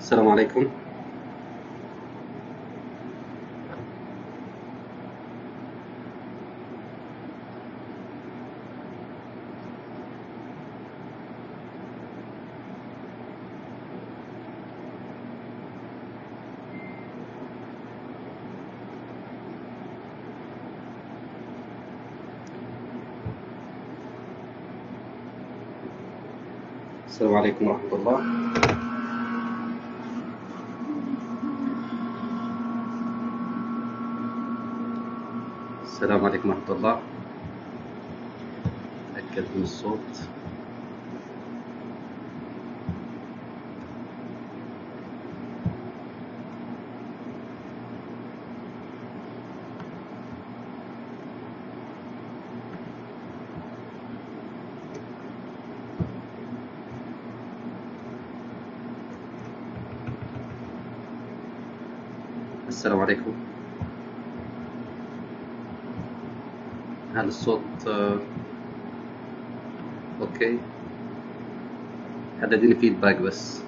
السلام عليكم. السلام عليكم ورحمة الله. السلام عليكم ورحمة الله. أتأكد من الصوت. السلام عليكم. هل الصوت أوكي؟ حد يديني فيدباك بس.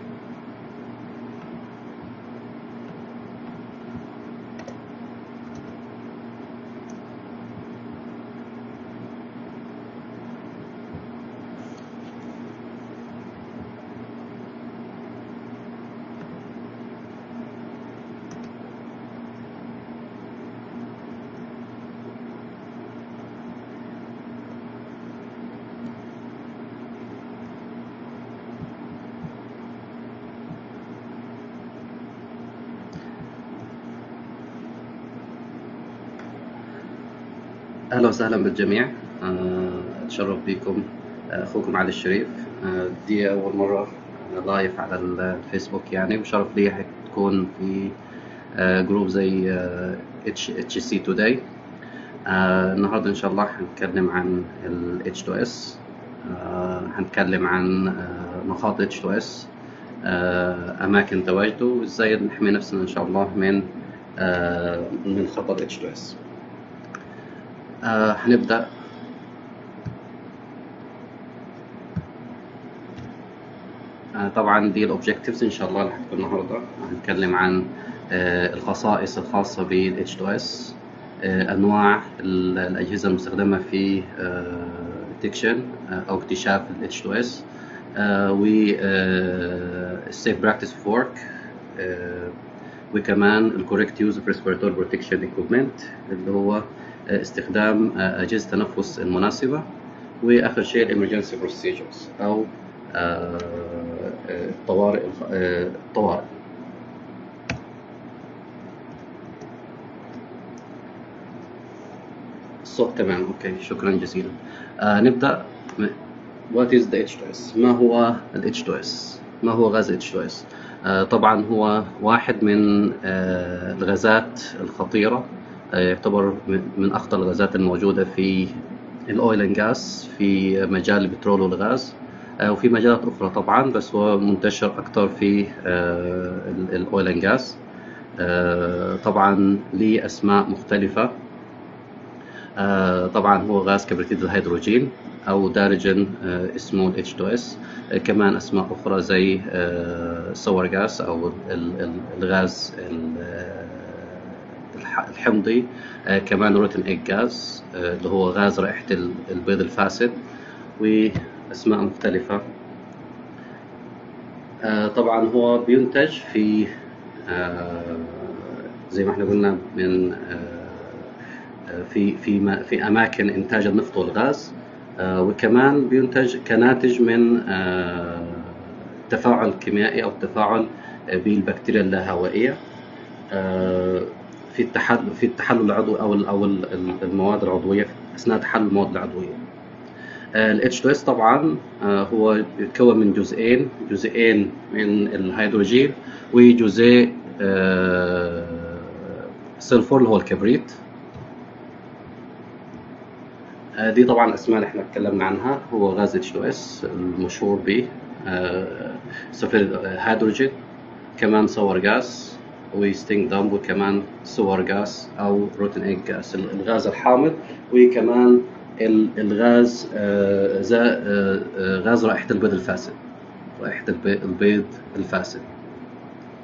أهلا وسهلا بالجميع. أتشرف بكم. أخوكم علي الشريف. دي أول مرة لايف على الفيسبوك يعني، وشرف لي تكون في جروب زي HC today. النهاردة إن شاء الله هنتكلم عن ال H2s. هنتكلم عن مخاطر H2s، أماكن تواجده، وإزاي نحمي نفسنا إن شاء الله من خطر H2s. هنبدأ. طبعا دي الأوبجكتيفز إن شاء الله اللي هتكون النهاردة. هنتكلم عن الخصائص الخاصة بال H2s، أنواع الأجهزة المستخدمة في detection أو اكتشاف ال H2s، و safe practice of work، وكمان ال correct use of respiratory protection equipment اللي هو استخدام أجهزة التنفس المناسبة، وآخر شيء ال emergency procedures أو الطوارئ. الصوت تمام، أوكي، شكرا جزيلا. نبدأ. What is the H2s؟ ما هو ال H2s؟ ما هو غاز H2s؟ طبعا هو واحد من الغازات الخطيرة، يعتبر من أخطر الغازات الموجودة في الأويل اند جاز، في مجال البترول والغاز، وفي مجالات أخرى طبعا، بس هو منتشر أكثر في الأويل اند جاز. طبعا ليه أسماء مختلفة. طبعا هو غاز كبريتيد الهيدروجين أو دارجا اسمه ال H2s. كمان أسماء أخرى زي سور غاز أو الغاز الحمضي، كمان روتن إيج غاز اللي هو غاز رائحة البيض الفاسد، وأسماء مختلفة. طبعا هو بينتج في زي ما احنا قلنا من في أماكن إنتاج النفط والغاز، وكمان بينتج كناتج من تفاعل كيميائي أو تفاعل بالبكتيريا اللاهوائية في التحلل العضوي أو المواد العضوية أثناء تحلل المواد العضوية. ال H2S طبعا هو يتكون من جزئين من الهيدروجين وجزء سلفور اللي هو الكبريت. دي طبعا أسماء اللي احنا اتكلمنا عنها. هو غاز H2S المشهور به سلفيد هيدروجين، كمان سور غاز وستينج دامب، وكمان سور غاز أو روتن إيج غاز الغاز الحامض، وكمان الغاز غاز رائحة البيض الفاسد، رائحة البيض الفاسد.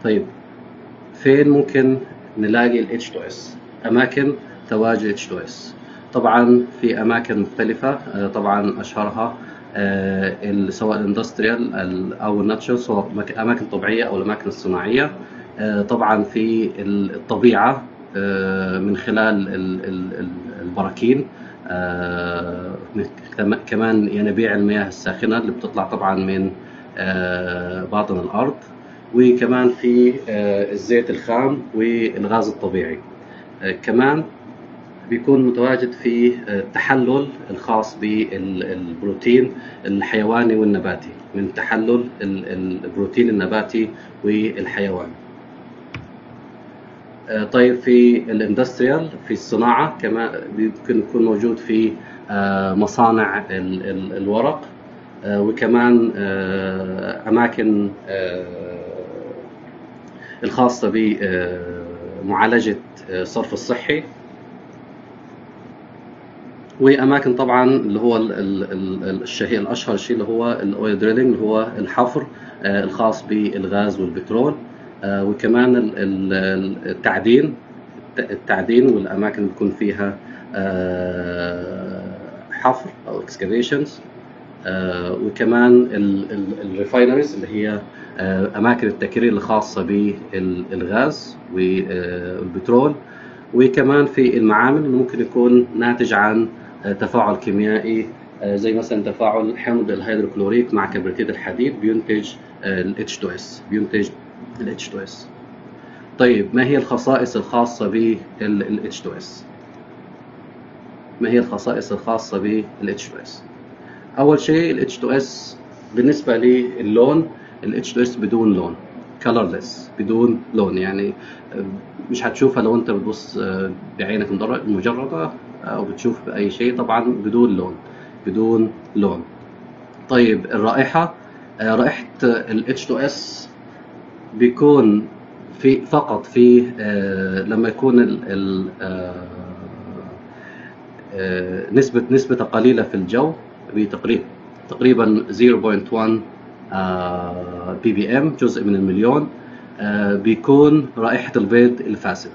طيب فين ممكن نلاقي ال H2S؟ أماكن تواجد H2S طبعا في أماكن مختلفة. طبعا أشهرها سواء الاندستريال أو الناتشورال، سواء أماكن طبيعية أو الأماكن الصناعية. طبعا في الطبيعة من خلال البراكين، كمان ينابيع المياه الساخنة اللي بتطلع طبعا من باطن الأرض، وكمان في الزيت الخام والغاز الطبيعي. كمان بيكون متواجد في التحلل الخاص بالبروتين الحيواني والنباتي، من تحلل البروتين النباتي والحيواني. طيب في الاندستريال، في الصناعة كمان يمكن يكون موجود في مصانع الورق، وكمان أماكن الخاصة بمعالجة الصرف الصحي، وأماكن طبعا اللي هو الشيء الأشهر شيء اللي هو الأويل دريلينج، اللي هو الحفر الخاص بالغاز والبترول، وكمان التعدين والأماكن اللي بيكون فيها حفر أو excavations، وكمان الريفاينريز اللي هي أماكن التكرير الخاصة بالغاز والبترول، وكمان في المعامل اللي ممكن يكون ناتج عن تفاعل كيميائي، زي مثلا تفاعل حمض الهيدروكلوريك مع كبريتيد الحديد بينتج ال H2S. طيب ما هي الخصائص الخاصة بال H2S؟ ما هي الخصائص الخاصة بال H2S؟ أول شيء ال H2S بالنسبة للون، ال H2S بدون لون، colorless، بدون لون، يعني مش هتشوفها لو أنت بتبص بعينك المجردة أو بتشوف بأي شيء، طبعا بدون لون. طيب الرائحة، رائحة ال H2S بيكون فقط في لما يكون نسبة قليلة في الجو، تقريبا 0.1 ppm، جزء من المليون، بيكون رائحة البيض الفاسد،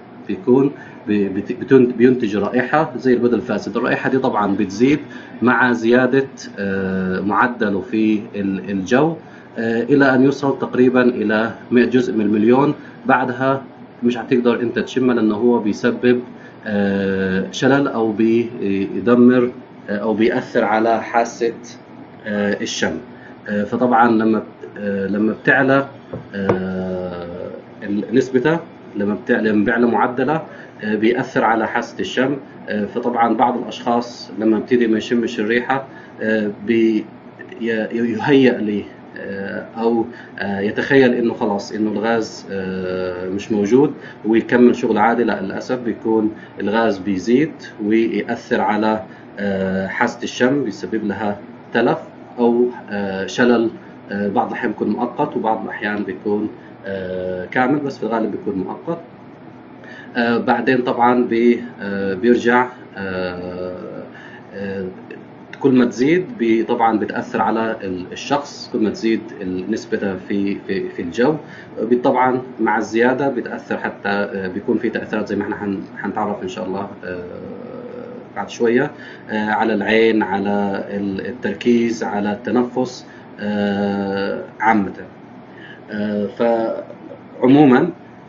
بينتج رائحة زي البيض الفاسد. الرائحة دي طبعا بتزيد مع زيادة معدله في الجو إلى أن يوصل تقريبا إلى جزء من المليون. بعدها مش هتقدر أنت تشمها، لأنه هو بيسبب شلل أو بيدمر أو بيأثر على حاسة الشم. فطبعا لما بتعلى نسبته، لما بيعلى معدله، بيأثر على حاسة الشم. فطبعا بعض الأشخاص لما بيبتدي ما يشمش الريحة يهيأ لي أو يتخيل إنه خلاص إنه الغاز مش موجود ويكمل شغل عادي. لا، للأسف بيكون الغاز بيزيد ويأثر على حاسة الشم، بيسبب لها تلف أو شلل. بعض الأحيان بيكون مؤقت وبعض الأحيان بيكون كامل، بس في الغالب بيكون مؤقت. بعدين طبعا بيرجع كل ما تزيد طبعا بتأثر على الشخص، كل ما تزيد نسبتها في الجو. طبعا مع الزيادة بتأثر، حتى بيكون في تأثيرات زي ما احنا هنتعرف إن شاء الله بعد شوية، على العين، على التركيز، على التنفس عامة. فعموما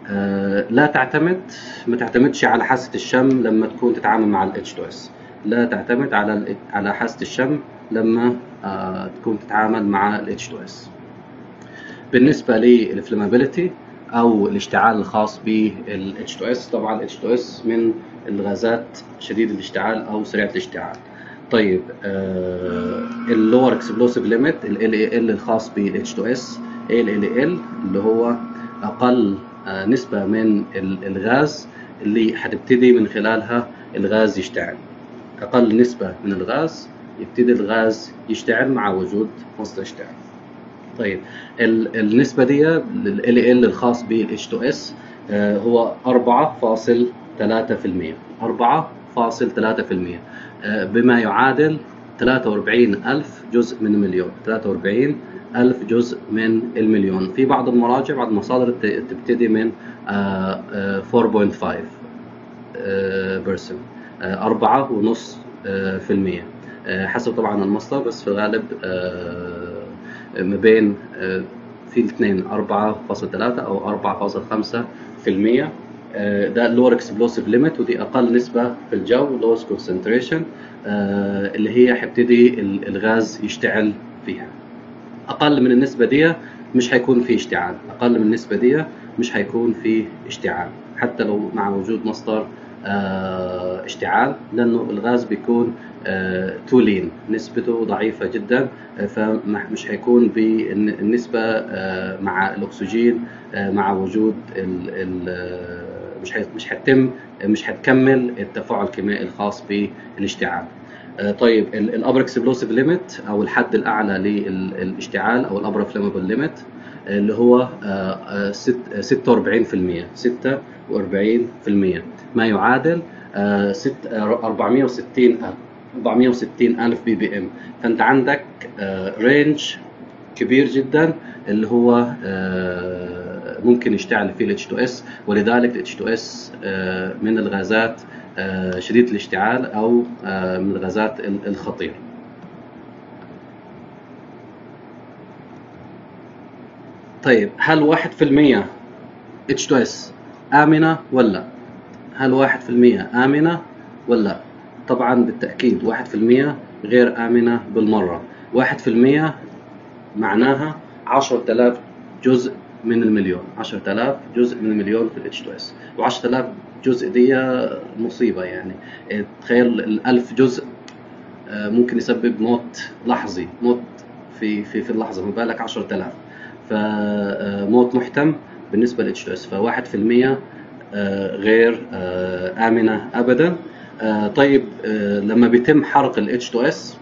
ما تعتمدش على حاسة الشم لما تكون تتعامل مع ال H2S. لا تعتمد على حاسة الشم لما تكون تتعامل مع ال H2S. بالنسبة للفلامابيليتي أو الاشتعال الخاص بال H2S، طبعا ال H2S من الغازات شديد الاشتعال أو سريعة الاشتعال. طيب اللور اكسبلوسيف ليميت، ال LAL الخاص بال H2S، LAL اللي هو أقل نسبة من الغاز اللي هتبتدي من خلالها الغاز يشتعل. أقل نسبة من الغاز يبتدي الغاز يشتعل مع وجود مصدر اشتعال. طيب النسبة دي لل LAL الخاص بال H2S هو 4.3%، 4.3%، بما يعادل 43,000 جزء من المليون، 43 1000 جزء من المليون. في بعض المراجع بعض المصادر تبتدي من 4.5 بيرسنت، 4.5%، حسب طبعا المصدر، بس في الغالب ما بين في الاثنين 4.3 أو 4.5%. ده اللور اكسبلوسيف ليميت، ودي أقل نسبة في الجو، لوست كونسنتريشن، اللي هي حيبتدي الغاز يشتعل فيها. أقل من النسبة دي مش هيكون في اشتعال، أقل من النسبة دي مش هيكون في اشتعال حتى لو مع وجود مصدر اشتعال، لأنه الغاز بيكون تو لين، نسبته ضعيفة جدا، فمش هيكون بالنسبة مع الأكسجين مع وجود مش هتكمل التفاعل الكيميائي الخاص بالاشتعال. طيب الابر اكسبلوسيف ليميت او الحد الاعلى للاشتعال او الابر فليمبل ليميت اللي هو 46%، 46%، ما يعادل 460 ألف بي بي ام. فأنت عندك رينج كبير جدا اللي هو ممكن يشتعل فيه ال H2s، ولذلك ال H2s من الغازات شديدة الاشتعال أو من الغازات الخطيرة. طيب هل 1% H2s آمنة ولا؟ هل 1% آمنة ولا؟ طبعا بالتأكيد 1% غير آمنة بالمرة. 1% معناها 10,000 جزء من المليون، 10,000 جزء من المليون في ال H2s، و10,000 جزء دي مصيبة يعني. تخيل ال1000 جزء ممكن يسبب موت لحظي، موت في اللحظة، ما بالك 10,000، فموت محتم بالنسبة لل H2s. ف1% غير آمنة أبدا. طيب لما بيتم حرق ال H2s،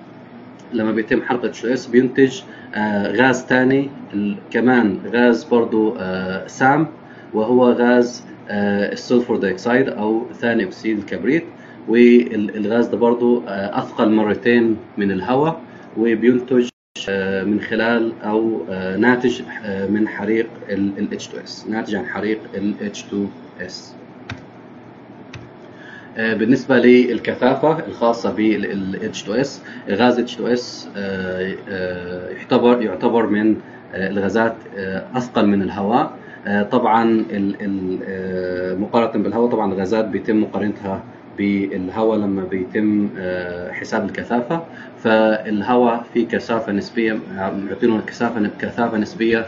بينتج غاز تاني كمان، غاز برضو سام، وهو غاز السلفور دايوكسيد أو ثاني أكسيد الكبريت. والغاز ده برضو أثقل مرتين من الهواء، وبينتج من خلال أو ناتج من حريق ال H2s، ناتج عن حريق ال H2s. بالنسبة للكثافة الخاصة بال H2s، غاز H2s يعتبر من الغازات أثقل من الهواء. طبعا مقارنة بالهواء، طبعا الغازات بيتم مقارنتها بالهواء لما بيتم حساب الكثافة. فالهواء في كثافة نسبية، يعطينا كثافة نسبية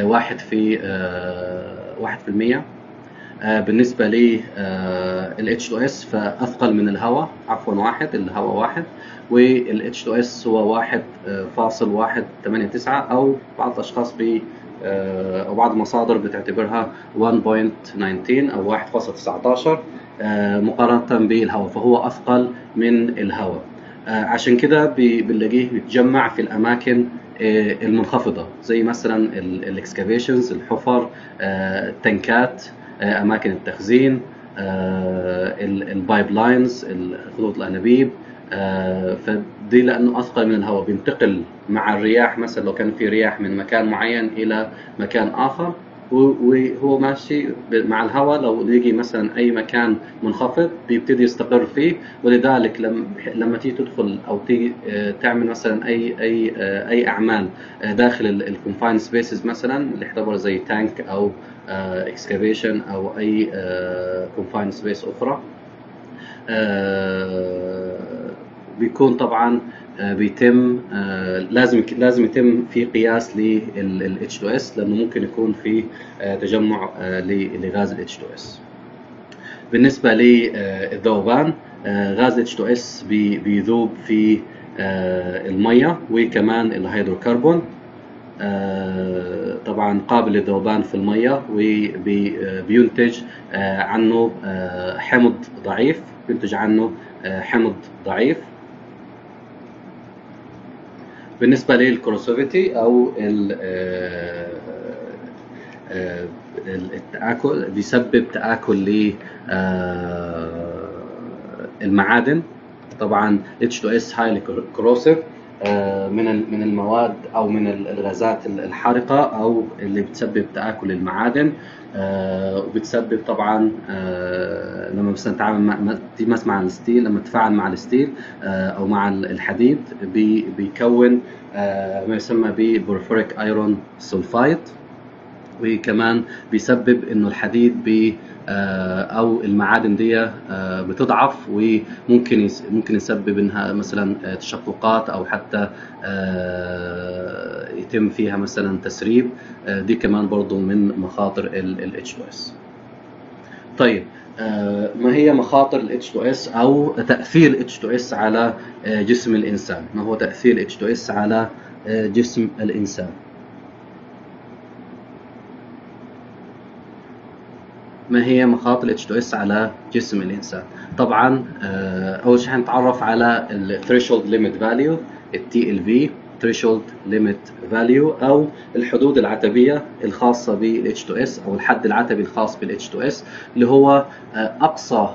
1%. بالنسبة لل H2s فأثقل من الهواء، عفوا الهواء 1، وال H2s هو 1.189، أو بعض الأشخاص أو بعض المصادر بتعتبرها 1.19 أو 1.19 مقارنة بالهواء، فهو أثقل من الهواء. عشان كده بنلاقيه بيتجمع في الأماكن المنخفضة، زي مثلا الاكسكافيشنز، الحفر، التنكات، أماكن التخزين، البايب لاينز، خطوط الأنابيب. فدي لأنه أثقل من الهواء بينتقل مع الرياح، مثلا لو كان في رياح من مكان معين إلى مكان آخر، وهو ماشي مع الهواء، لو يجي مثلا أي مكان منخفض بيبتدي يستقر فيه. ولذلك لما تيجي تدخل أو تيجي تعمل مثلا أي أعمال داخل الكونفاين سبيسز، مثلا اللي يعتبر زي تانك أو اكسكافيشن أو أي كونفاين سبيس أخرى، بيكون طبعا بيتم لازم يتم في قياس لل H2s، لأنه ممكن يكون في تجمع لغاز ال H2s. بالنسبة للذوبان، غاز H2s بيذوب في المية وكمان الهيدروكربون. طبعا قابل للذوبان في المية، وبينتج عنه حمض ضعيف. بالنسبة للكروسيفيتي أو التآكل، بيسبب تآكل للمعادن. طبعا H2S highly corrosive، من المواد أو من الغازات الحارقة أو اللي بتسبب تآكل المعادن. وبتسبب طبعا لما مثلا نتعامل مع الستيل، لما تتفاعل مع الستيل أو مع الحديد بيكون ما يسمى ببورفوريك ايرون سولفايد. وكمان بيسبب انه الحديد او المعادن دي بتضعف، وممكن يسبب انها مثلا تشققات او حتى يتم فيها مثلا تسريب. دي كمان برضو من مخاطر ال H2S. طيب، ما هي مخاطر ال H2S او تأثير ال H2S على جسم الانسان؟ ما هو تأثير ال H2S على جسم الانسان؟ ما هي مخاطر ال H2S على جسم الإنسان؟ طبعا أول شيء هنتعرف على ال Threshold Limit Value، ال TLV Threshold Limit Value، أو الحدود العتبية الخاصة بال H2S، أو الحد العتبي الخاص بال H2S، اللي هو أقصى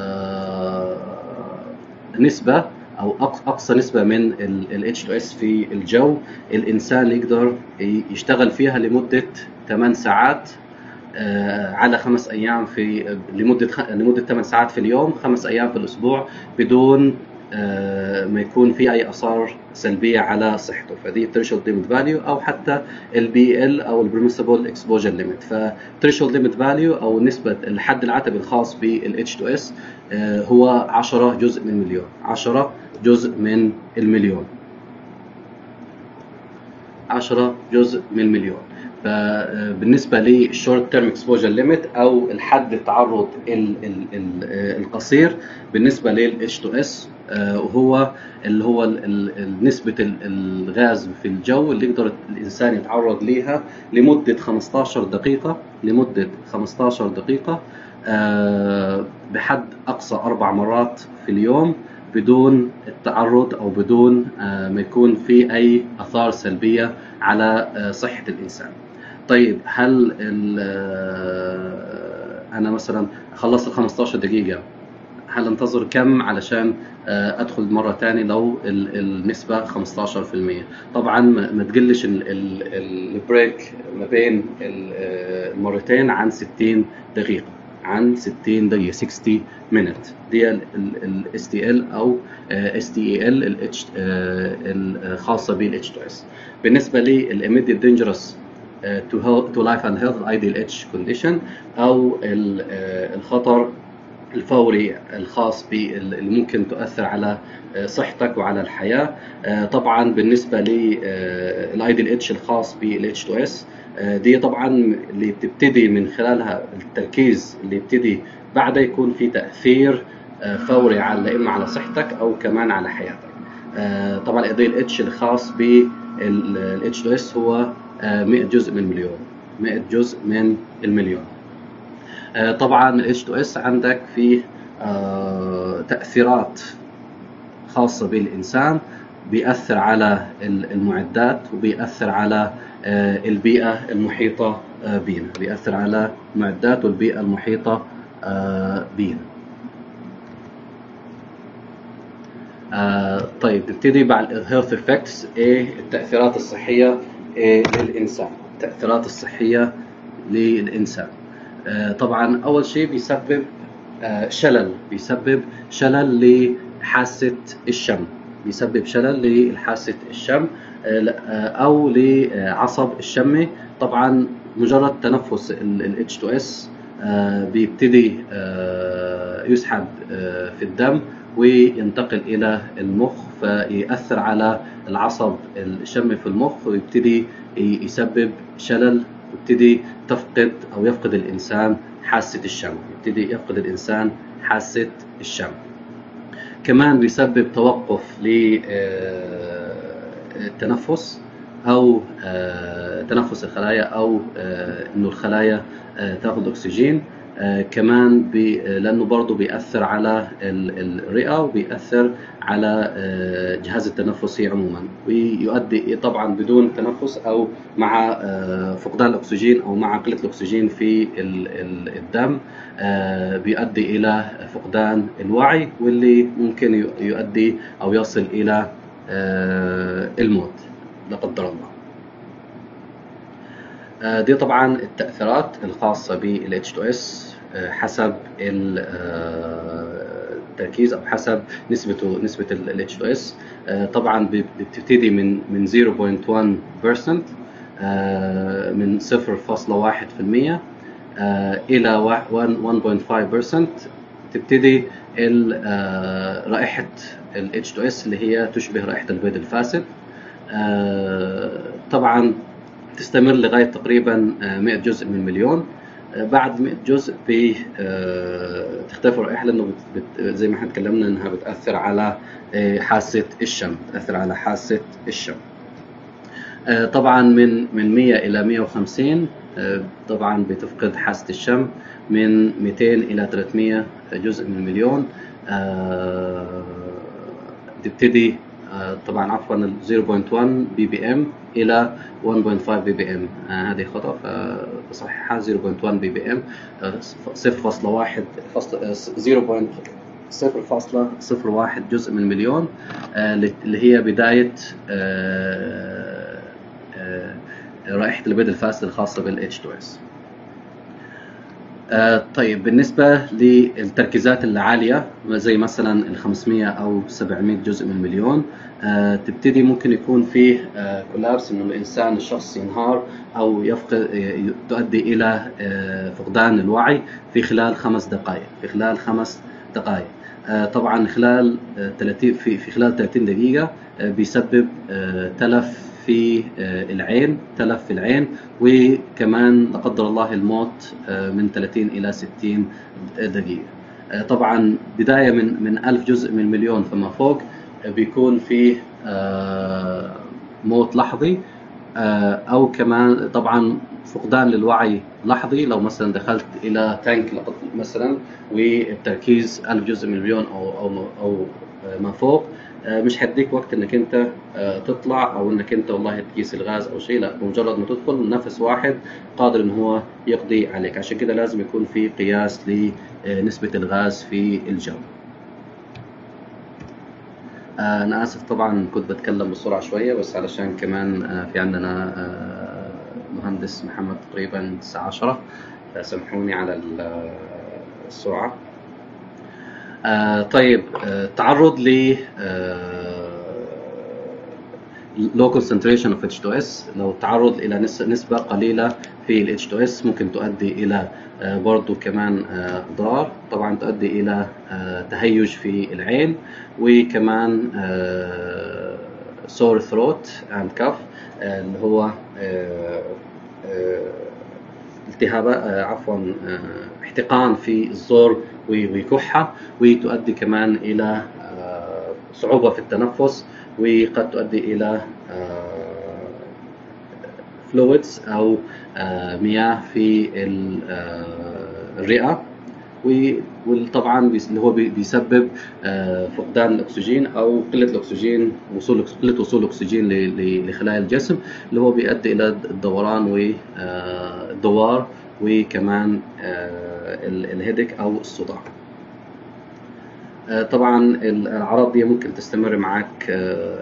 نسبة أو أقصى نسبة من ال H2S في الجو الإنسان يقدر يشتغل فيها لمدة 8 ساعات على 5 أيام لمدة 8 ساعات في اليوم، 5 أيام في الأسبوع، بدون ما يكون في أي آثار سلبية على صحته. فدي threshold limit value، أو حتى ال BL أو ال permissible exposure limit. ف threshold limit value أو نسبة الحد العتبي الخاص بال H2S هو 10 جزء من مليون. 10 جزء من المليون. 10 جزء من المليون. فبالنسبة للشورت تيرم اكسبوجر ليميت أو الحد التعرض القصير بالنسبة لل H2S، وهو اللي هو نسبة الغاز في الجو اللي يقدر الإنسان يتعرض ليها لمدة 15 دقيقة، لمدة 15 دقيقة بحد أقصى 4 مرات في اليوم، بدون التعرض أو بدون ما يكون في أي آثار سلبية على صحة الإنسان. طيب، هل أنا مثلا خلصت ال 15 دقيقة، هل انتظر كم علشان أدخل مرة تاني لو النسبة 15%؟ طبعا ما تقلش البريك ما بين المرتين عن 60 دقيقة. عن 60 دقيقة، 60 minute. دي ال STL أو STEL الخاصة بال H2S. بالنسبة لل immediate dangerous to life and health IDLH condition، أو الخطر الفوري الخاص باللي ممكن تؤثر على صحتك وعلى الحياة. طبعا بالنسبة للIDLH الخاص بال H2S، دي طبعا اللي بتبتدي من خلالها التركيز اللي يبتدي بعدها يكون في تأثير فوري على إما على صحتك أو كمان على حياتك. طبعا ال H الخاص بال H2S هو 100 جزء من المليون. 100 جزء من المليون. طبعا ال H2S عندك فيه تأثيرات خاصة بالإنسان، بيأثر على المعدات وبيأثر على البيئة المحيطة بينا. بيأثر على المعدات والبيئة المحيطة بينا. طيب، نبتدي مع ال health effects. ايه التأثيرات الصحية للإنسان؟ التأثيرات الصحية للإنسان طبعا أول شيء بيسبب شلل. بيسبب شلل لحاسة الشم. بيسبب شلل لحاسة الشم أو لعصب الشم. طبعا مجرد تنفس ال H2S بيبتدي يسحب في الدم وينتقل إلى المخ، فيأثر على العصب الشم في المخ، ويبتدي يسبب شلل، ويبتدي يفقد الإنسان حاسة الشم. يبتدي يفقد الإنسان حاسة الشم. كمان بيسبب توقف للتنفس أو تنفس الخلايا، أو إنه الخلايا تأخذ أكسجين. كمان لأنه برضو بيأثر على الرئة وبيأثر على الجهاز التنفسي عموما، ويؤدي طبعا بدون تنفس أو مع فقدان الأكسجين أو مع قلة الأكسجين في الدم بيؤدي إلى فقدان الوعي، واللي ممكن يؤدي أو يصل إلى الموت لا قدر الله. دي طبعا التأثيرات الخاصة بال H2S حسب التركيز أو حسب نسبة ال H2S. طبعا بتبتدي من 0.1% من 0.1% إلى 1.5%. تبتدي رائحة ال H2S اللي هي تشبه رائحة البيض الفاسد. طبعا تستمر لغاية تقريبا 100 جزء من مليون. بعد 100 جزء تختفي الرائحة، لأنه زي ما احنا اتكلمنا إنها بتأثر على حاسة الشم، بتأثر على حاسة الشم. طبعا من 100 إلى 150 طبعا بتفقد حاسة الشم. من 200 إلى 300 جزء من مليون تبتدي طبعا عفوا 0.1 بي بي ام الى 1.5 بي بي ام. هذه خطأ فصححها 0.1 بي بي ام 0.01 جزء من مليون اللي هي بداية رائحة البيض الفاسد الخاصة بال H2S. طيب بالنسبة للتركيزات العالية زي مثلا ال 500 أو 700 جزء من مليون تبتدي ممكن يكون فيه كولابس، إنه الإنسان الشخص ينهار أو يفقد، تؤدي إلى فقدان الوعي في خلال 5 دقائق. طبعا خلال 30 دقيقة بيسبب تلف في العين، وكمان لا قدر الله الموت من 30 إلى 60 دقيقة. طبعا بداية من 1000 جزء من مليون فما فوق بيكون فيه موت لحظي، أو كمان طبعا فقدان للوعي لحظي. لو مثلا دخلت إلى تانك مثلا وبتركيز 1000 جزء من مليون أو ما فوق، مش هديك وقت انك انت تطلع او انك انت والله تقيس الغاز او شيء، لا بمجرد ما تدخل نفس واحد قادر ان هو يقضي عليك. عشان كده لازم يكون في قياس لنسبة الغاز في الجو. انا اسف طبعا كنت بتكلم بسرعة شوية، بس علشان كمان في عندنا مهندس محمد تقريبا الساعة 10، فسامحوني على السرعة. طيب تعرض ل low concentration of H2S، لو تعرض إلى نسبة قليلة في ال H2S ممكن تؤدي إلى برضو كمان أضرار. طبعا تؤدي إلى تهيج في العين، وكمان sore throat and cough اللي هو التهاب عفوا احتقان في الزور وكحة، وتؤدي كمان إلى صعوبة في التنفس، وقد تؤدي إلى فلويدز أو مياه في الرئة، وطبعا اللي هو بيسبب فقدان الأكسجين أو قلة الأكسجين، قلة وصول الأكسجين لخلايا الجسم، اللي هو بيؤدي إلى الدوران والدوار، وكمان الهيدك أو الصداع. طبعا الأعراض دي ممكن تستمر معك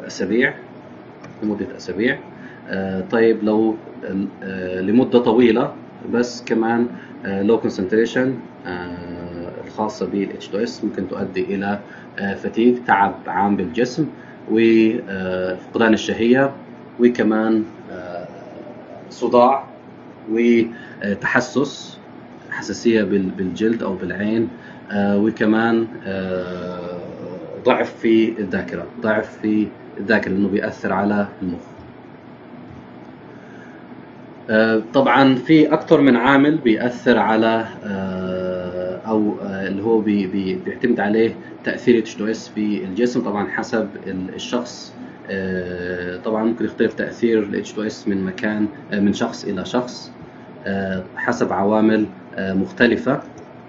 لمدة أسابيع. طيب لو لمدة طويلة بس كمان low concentration الخاصة بال H2S ممكن تؤدي إلى فتيج، تعب عام بالجسم، وفقدان الشهية، وكمان صداع، وتحسس، حساسية بالجلد أو بالعين، وكمان ضعف في الذاكرة لأنه بيأثر على المخ. طبعا في أكثر من عامل بيأثر على أو اللي هو بيعتمد عليه تأثير H2S في الجسم، طبعا حسب الشخص. طبعا ممكن يختلف تأثير ال H2S من شخص إلى شخص حسب عوامل مختلفة.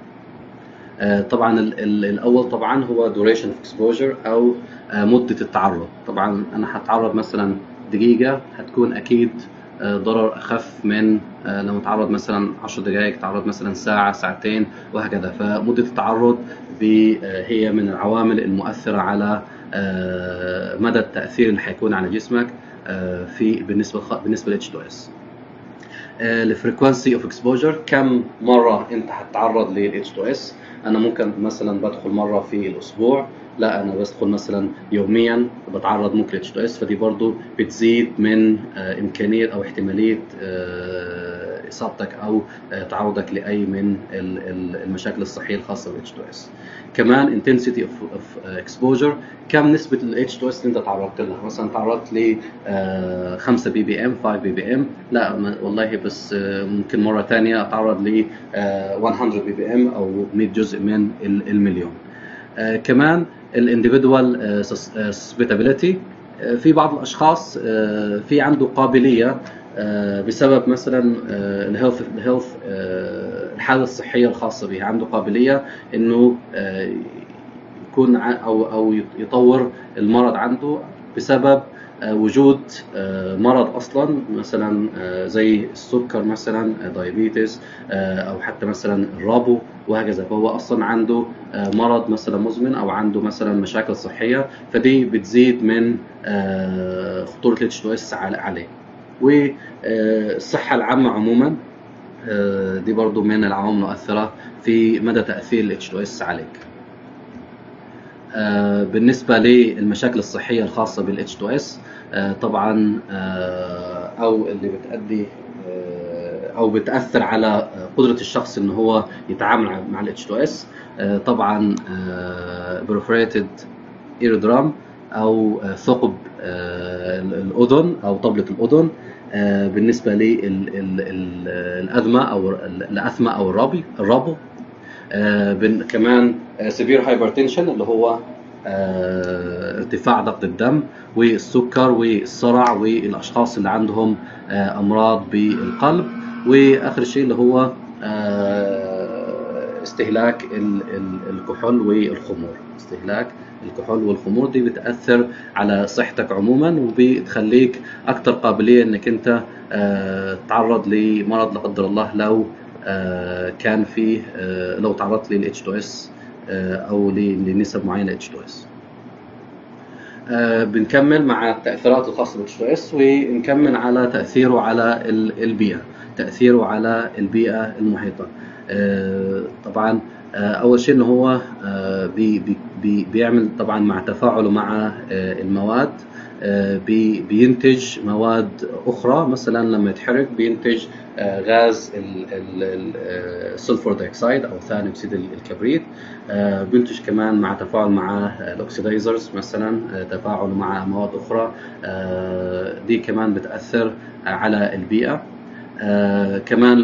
طبعا الأول طبعا هو duration of exposure أو مدة التعرض. طبعا أنا هتعرض مثلا دقيقة، هتكون أكيد ضرر أخف من لو تعرض مثلا 10 دقائق، تعرض مثلا ساعة، ساعتين، وهكذا. فمدة التعرض هي من العوامل المؤثرة على مدى التأثير اللي هيكون على جسمك بالنسبة ل H2S. الفريكوانسي اوف اكسبوجر، كم مرة انت هتتعرض لل H2S. انا ممكن مثلا بدخل مرة في الاسبوع، لا انا بدخل مثلا يوميا بتعرض ممكن ل H2S، فدي برضو بتزيد من امكانية او احتمالية اصابتك او تعرضك لاي من المشاكل الصحيه الخاصه بال H2S. كمان intensity of exposure، كم نسبه ال H2S اللي انت تعرضت لها. مثلا تعرضت ل 5 بي بي ام 5 بي بي ام، لا والله بس ممكن مره ثانيه اتعرض ل 100 بي بي ام او 100 جزء من المليون. كمان الانديفيدوال سسبيتابيليتي، في بعض الاشخاص في عنده قابليه بسبب مثلا الهيلث الحاله الصحيه الخاصه به، عنده قابليه انه يكون او يطور المرض عنده بسبب وجود مرض اصلا، مثلا زي السكر مثلا دايابيتس، او حتى مثلا الربو وهكذا. فهو اصلا عنده مرض مثلا مزمن او عنده مثلا مشاكل صحيه، فدي بتزيد من خطوره ال H2S عليه. والصحه العامه عموما دي برضو من العوامل المؤثره في مدى تاثير ال H2S عليك. بالنسبة للمشاكل الصحية الخاصة بال H2S، طبعا أو اللي بتأدي أو بتأثر على قدرة الشخص إن هو يتعامل مع ال H2S، طبعا perforated eardrum أو ثقب الأذن أو طبلة الأذن، بالنسبة للأذمة أو الأثمة أو الربو. كمان severe hypertension اللي هو ارتفاع ضغط الدم والسكر والصرع والاشخاص اللي عندهم امراض بالقلب. واخر شيء اللي هو استهلاك الكحول والخمور. استهلاك الكحول والخمور دي بتأثر على صحتك عموما، وبتخليك اكثر قابلية انك انت تتعرض لمرض لا قدر الله لو كان فيه لو تعرضت لل H2S او لنسب معينه H2S. بنكمل مع التأثيرات الخاصة بال H2S، ونكمل على تأثيره على البيئة، تأثيره على البيئة المحيطة. طبعا أول شيء إن هو بيعمل طبعا مع تفاعله مع المواد بينتج مواد أخرى. مثلا لما يتحرق بينتج غاز السلفور دايوكسيد أو ثاني أكسيد الكبريت. بينتج كمان مع تفاعل مع الأكسيدايزرز، مثلا تفاعل مع مواد أخرى، دي كمان بتأثر على البيئة. كمان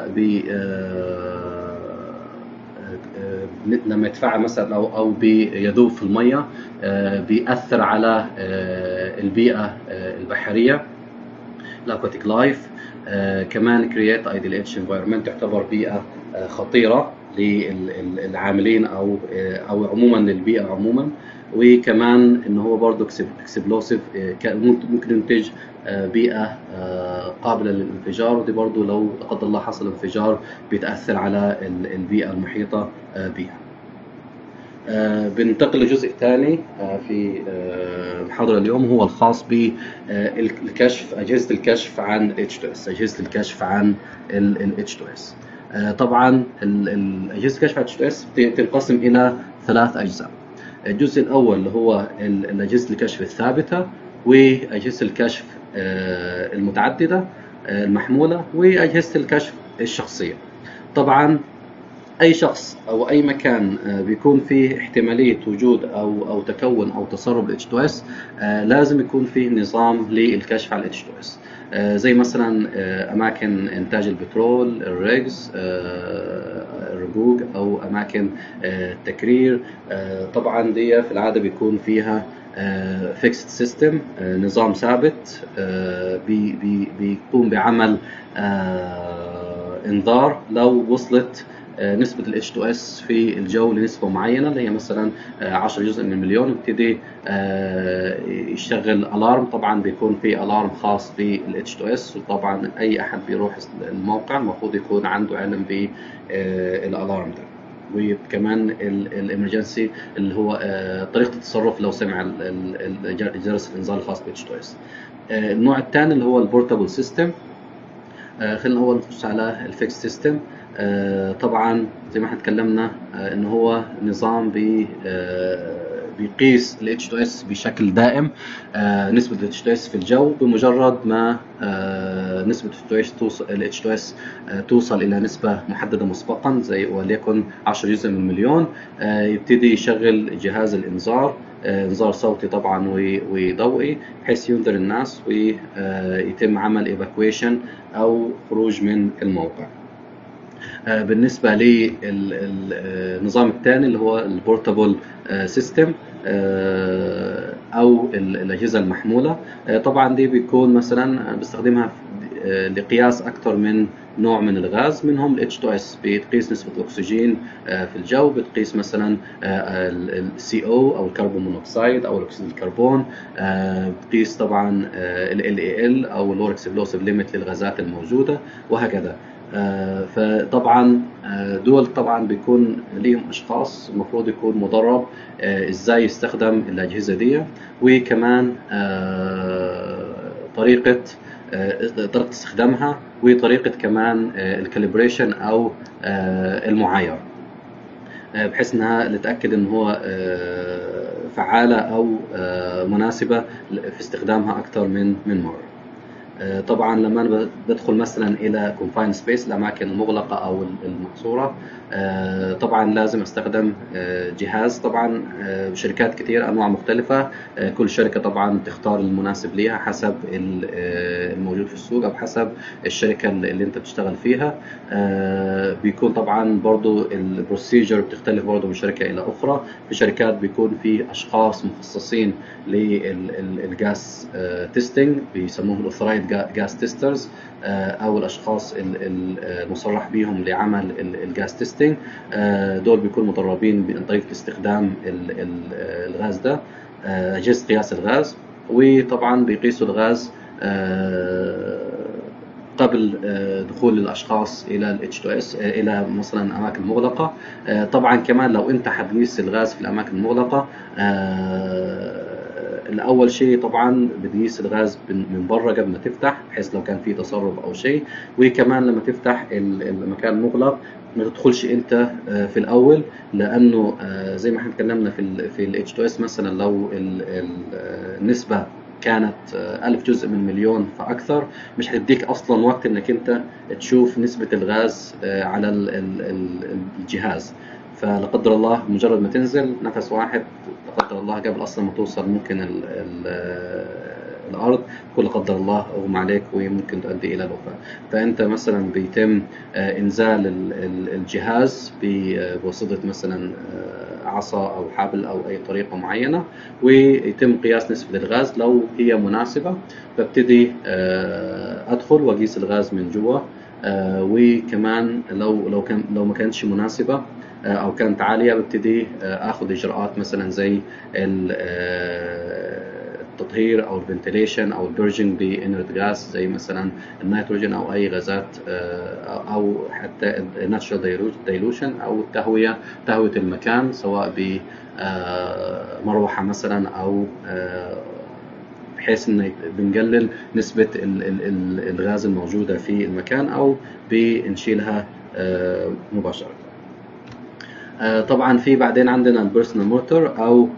لما يتفاعل مثلا أو بيذوب في المية بيأثر على البيئة البحرية الأكواتيك لايف. كمان create ideal H environment، تعتبر بيئة خطيرة للعاملين أو عموما للبيئة عموما. وكمان إن هو برضه اكسبلوسيف، ممكن ينتج بيئة قابلة للانفجار، ودي برضه لو لا قدر الله حصل انفجار بيتأثر على البيئة المحيطة بها. بننتقل لجزء ثاني في المحاضرة اليوم، هو الخاص بالكشف، أجهزة الكشف عن H2S، أجهزة الكشف عن H2S. طبعا أجهزة الكشف عن H2S تنقسم إلى 3 أجزاء. الجزء الأول اللي هو أجهزة الكشف الثابتة، وأجهزة الكشف المتعددة المحمولة، وأجهزة الكشف الشخصية. طبعا أي شخص أو أي مكان بيكون فيه احتمالية وجود أو تكون أو تسرب ال H2S لازم يكون فيه نظام للكشف على ال H2S، زي مثلا أماكن إنتاج البترول، الريجز، الرجوج، أو أماكن التكرير. طبعا دي في العادة بيكون فيها فيكسد سيستم، نظام ثابت بيقوم بعمل انذار لو وصلت نسبة ال H2S في الجو لنسبة معينة، اللي هي مثلا 10 جزء من المليون، يبتدي يشتغل ألارم. طبعا بيكون في ألارم خاص بال H2S، وطبعا أي أحد بيروح الموقع المفروض يكون عنده علم بالألارم ده. وكمان الامرجنسي اللي هو طريقة التصرف لو سمع جرس الإنذار الخاص ب H2S. النوع الثاني اللي هو البورتابل سيستم. خلينا أول نخش على الفيكس سيستم. طبعا زي ما احنا اتكلمنا ان هو نظام بيقيس ال H2S بشكل دائم. نسبة ال H2S في الجو بمجرد ما نسبة ال H2S توصل إلى نسبة محددة مسبقا، زي وليكن 10 جزء من مليون، يبتدي يشغل جهاز الإنذار، إنذار صوتي طبعا وضوئي، بحيث ينذر الناس ويتم عمل ايفاكويشن أو خروج من الموقع. بالنسبة للنظام الثاني اللي هو البورتابل سيستم أو الأجهزة المحمولة، طبعا دي بيكون مثلا بستخدمها لقياس أكثر من نوع من الغاز، منهم ال H2S بتقيس نسبة الأكسجين في الجو، بتقيس مثلا ال CO أو الكربون مونوكسيد أو أكسيد الكربون، بتقيس طبعا ال LAL أو اللور اكسبلوسيف ليميت للغازات الموجودة، وهكذا. فطبعا دول طبعا بيكون ليهم اشخاص المفروض يكون مدرب ازاي يستخدم الاجهزه دي، وكمان طريقه استخدامها، وطريقه كمان الكاليبريشن او المعايره، بحيث انها نتاكد ان هو فعاله او مناسبه في استخدامها اكثر من مره. طبعا لما أنا بدخل مثلا الى confined space الاماكن المغلقه او المحصوره، طبعا لازم استخدم جهاز. طبعا شركات كتير انواع مختلفه، كل شركه طبعا تختار المناسب ليها حسب الموجود في السوق او حسب الشركه اللي انت بتشتغل فيها. بيكون طبعا برضو البروسيجر بتختلف برضو من شركه الى اخرى. في شركات بيكون في اشخاص مخصصين للجاس تيستينج، بيسموهم الاوثرايد جاس تيسترز، او الاشخاص المصرح بهم لعمل الجاس تيستينج. دول بيكونوا مدربين بطريقه استخدام الغاز ده، اجهزه قياس الغاز، وطبعا بيقيسوا الغاز قبل دخول الاشخاص الى ال H2S الى مثلا اماكن مغلقه. طبعا كمان لو انت حتقيس الغاز في الاماكن المغلقه، الأول شيء طبعا بتقيس الغاز من بره قبل ما تفتح، بحيث لو كان في تسرب أو شيء. وكمان لما تفتح المكان المغلق ما تدخلش أنت في الأول، لأنه زي ما احنا اتكلمنا في ال H2S مثلا لو النسبة كانت 1000 جزء من مليون فأكثر، مش هتديك أصلا وقت إنك أنت تشوف نسبة الغاز على الجهاز. فلا قدر الله مجرد ما تنزل نفس واحد لا قدر الله قبل اصلا ما توصل ممكن الارض يكون لا قدر الله اغمى عليك وممكن تؤدي الى الوفاه. فانت مثلا بيتم انزال الجهاز بواسطه مثلا عصا او حبل او اي طريقه معينه، ويتم قياس نسبه الغاز لو هي مناسبه، فابتدي ادخل واقيس الغاز من جوا. وكمان لو ما كانتش مناسبه او كانت عاليه، ببتدي اخذ اجراءات مثلا زي التطهير او الفنتيليشن او البرجنج بانرت غاز، زي مثلا النيتروجين او اي غازات، او حتى الناتشرال دايلوشن او تهويه المكان، سواء بمروحه مثلا او بحيث ان بنقلل نسبه الغاز الموجوده في المكان، او بنشيلها مباشره. طبعا في بعدين عندنا البيرسونال موتور او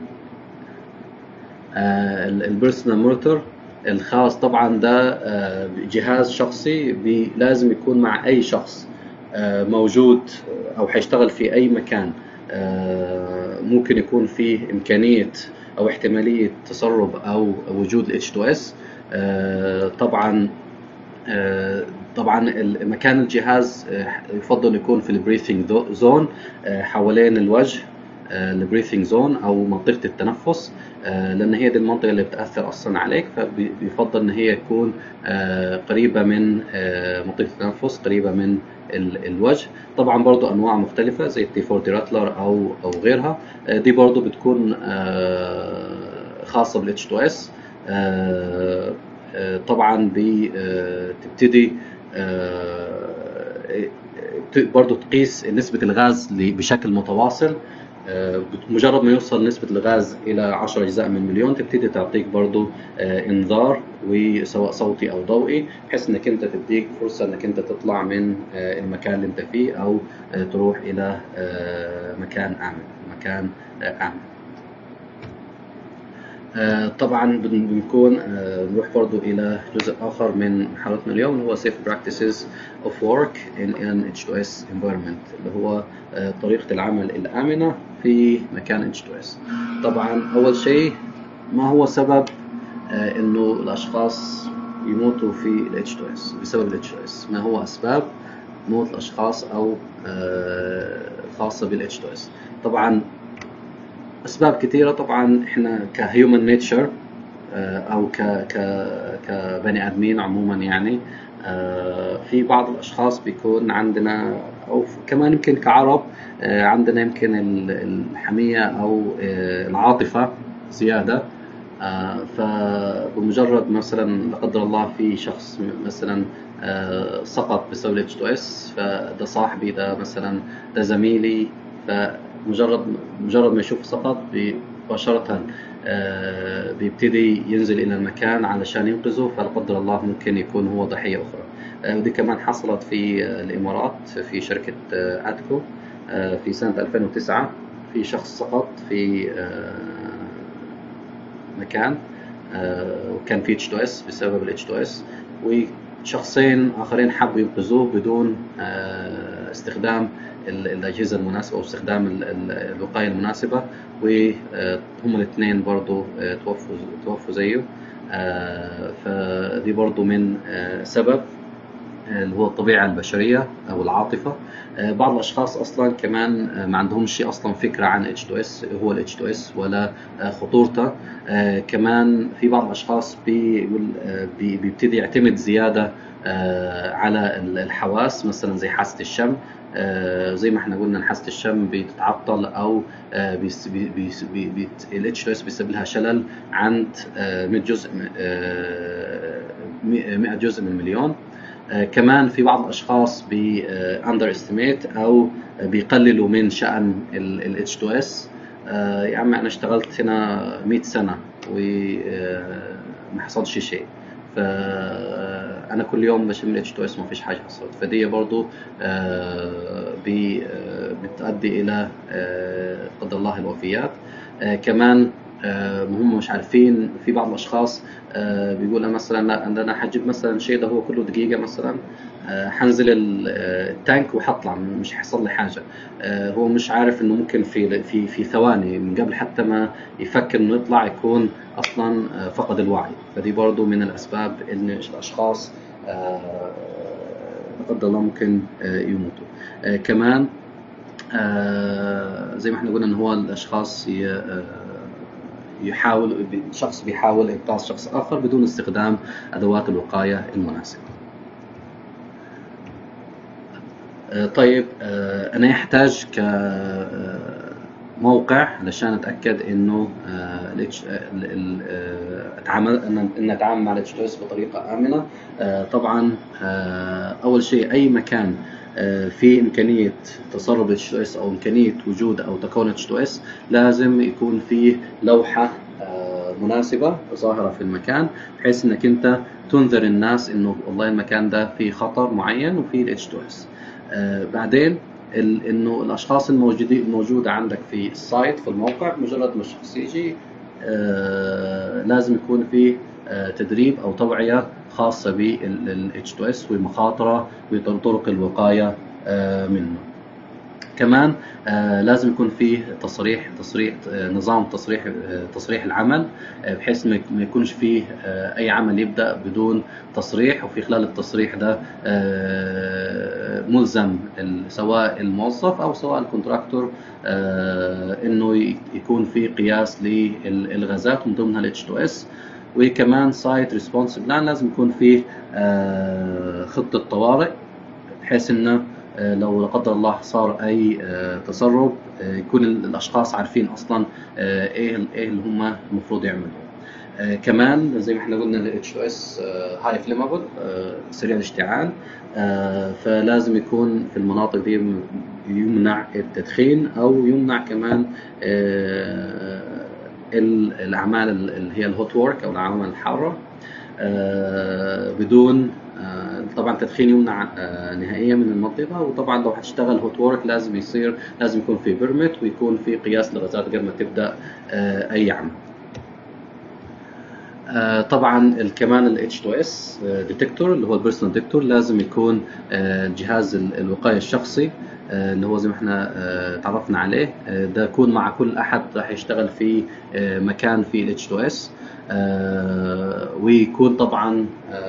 البيرسونال موتور الخاص. طبعا ده جهاز شخصي لازم يكون مع اي شخص موجود او حيشتغل في اي مكان ممكن يكون فيه امكانية او احتمالية تسرب او وجود ال H2S. طبعا مكان الجهاز يفضل يكون في البريثنج زون حوالين الوجه، البريثنج زون او منطقه التنفس، لان هي دي المنطقه اللي بتاثر اصلا عليك، فبيفضل ان هي تكون قريبه من منطقه التنفس، قريبه من الوجه. طبعا برضو انواع مختلفه زي التي 40 راتلر او غيرها، دي برضو بتكون خاصه بال H2S. طبعا بتبتدي برضو تقيس نسبة الغاز بشكل متواصل. مجرد ما يوصل نسبة الغاز إلى 10 أجزاء من مليون تبتدي تعطيك برضو إنذار، وسواء صوتي أو ضوئي، بحيث إنك أنت تديك فرصة إنك أنت تطلع من المكان اللي أنت فيه، أو تروح إلى مكان آمن. طبعا بنكون نروح برضو إلى جزء آخر من محاضرتنا اليوم، اللي هو Safe Practices of Work in an H2S Environment، اللي هو طريقة العمل الآمنة في مكان H2S. طبعا أول شيء، ما هو سبب إنه الأشخاص يموتوا في ال H2S بسبب ال H2S؟ ما هو أسباب موت الأشخاص أو خاصة بال H2S؟ طبعا أسباب كثيرة. طبعا إحنا كهيومن نيتشر أو كبني آدمين عموما، يعني في بعض الأشخاص بيكون عندنا، أو كمان يمكن كعرب عندنا يمكن الحمية أو العاطفة زيادة. فبمجرد مثلا لا قدر الله في شخص مثلا سقط بسبب H2S، فده صاحبي، ده مثلا ده زميلي، مجرد ما يشوف سقط مباشرة بيبتدي ينزل إلى المكان علشان ينقذه، فلا قدر الله ممكن يكون هو ضحية أخرى. ودي كمان حصلت في الإمارات في شركة أتكو في سنة 2009. في شخص سقط في مكان وكان في H2S بسبب ال H2S، وشخصين آخرين حبوا ينقذوه بدون استخدام الأجهزة المناسبة أو استخدام الوقاية المناسبة، وهم الاثنين برضو توفوا زيه. فدي برضو من سبب اللي هو الطبيعة البشرية أو العاطفة. بعض الأشخاص أصلا كمان ما عندهمش أصلا فكرة عن H2S، هو ال H2S ولا خطورته. كمان في بعض الأشخاص بيبتدي يعتمد زيادة على الحواس، مثلا زي حاسة الشم. زي ما احنا قلنا حاسة الشم بتتعطل، أو ال H2S بيسبب لها شلل عند 100 جزء من مليون. كمان في بعض الأشخاص underestimate أو بيقللوا من شأن ال H2S. يا عم أنا اشتغلت هنا 100 سنة وما حصلش شيء، فأنا كل يوم بشم ال H2S وما فيش حاجة حصلت. فدي برضو بتؤدي إلى قدر الله الوفيات. كمان هم مش عارفين، في بعض الأشخاص بيقول مثلا لا أنا حجيب مثلا شيء ده هو كله دقيقة مثلا، حنزل التانك وحطلع مش حصل لي حاجة. هو مش عارف إنه ممكن في ثواني من قبل حتى ما يفكر إنه يطلع يكون أصلا فقد الوعي. فدي برضو من الأسباب إن الأشخاص لا قدر الله ممكن يموتوا. كمان زي ما احنا قلنا إن هو الأشخاص شخص بيحاول إنقاذ شخص آخر بدون استخدام أدوات الوقاية المناسبة. طيب أنا يحتاج كموقع علشان أتأكد إنه إن أتعامل مع H2S بطريقة آمنة. طبعا أول شيء أي مكان في إمكانية تسرب H2S أو إمكانية وجود أو تكون H2S لازم يكون فيه لوحة مناسبة ظاهرة في المكان، بحيث إنك أنت تنذر الناس إنه والله المكان ده فيه خطر معين وفيه H2S. بعدين إنه الأشخاص الموجودة عندك في السايت في الموقع، مجرد ما الشخص يجي لازم يكون فيه تدريب أو توعية خاصة بال H2S ومخاطره وطرق الوقاية منه. كمان لازم يكون فيه نظام تصريح العمل، بحيث ما يكونش فيه أي عمل يبدأ بدون تصريح، وفي خلال التصريح ده ملزم سواء الموظف أو سواء الكونتراكتور إنه يكون في قياس للغازات من ضمنها ال H2S. وكمان سايت ريسبونس بلان لازم يكون فيه خطة طوارئ، بحيث إنه لو لا قدر الله صار أي تسرب يكون الأشخاص عارفين أصلا إيه اللي هم المفروض يعملوا. كمان زي ما احنا قلنا ال H2S هاي فليمابل، سريع الاشتعال. فلازم يكون في المناطق دي يمنع التدخين، أو يمنع كمان الأعمال اللي هي الهوت وورك أو الأعمال الحارة. بدون طبعا التدخين يمنع نهائيا من المنطقة. وطبعا لو هتشتغل هوت وورك لازم يكون في بيرميت، ويكون في قياس لغازات قبل ما تبدأ أي عمل. طبعا كمان ال H2S ديتكتور اللي هو البيرسونال ديتكتور لازم يكون جهاز الوقاية الشخصي، اللي هو زي ما احنا تعرفنا عليه. ده يكون مع كل أحد راح يشتغل في مكان في ال H2S، ويكون طبعا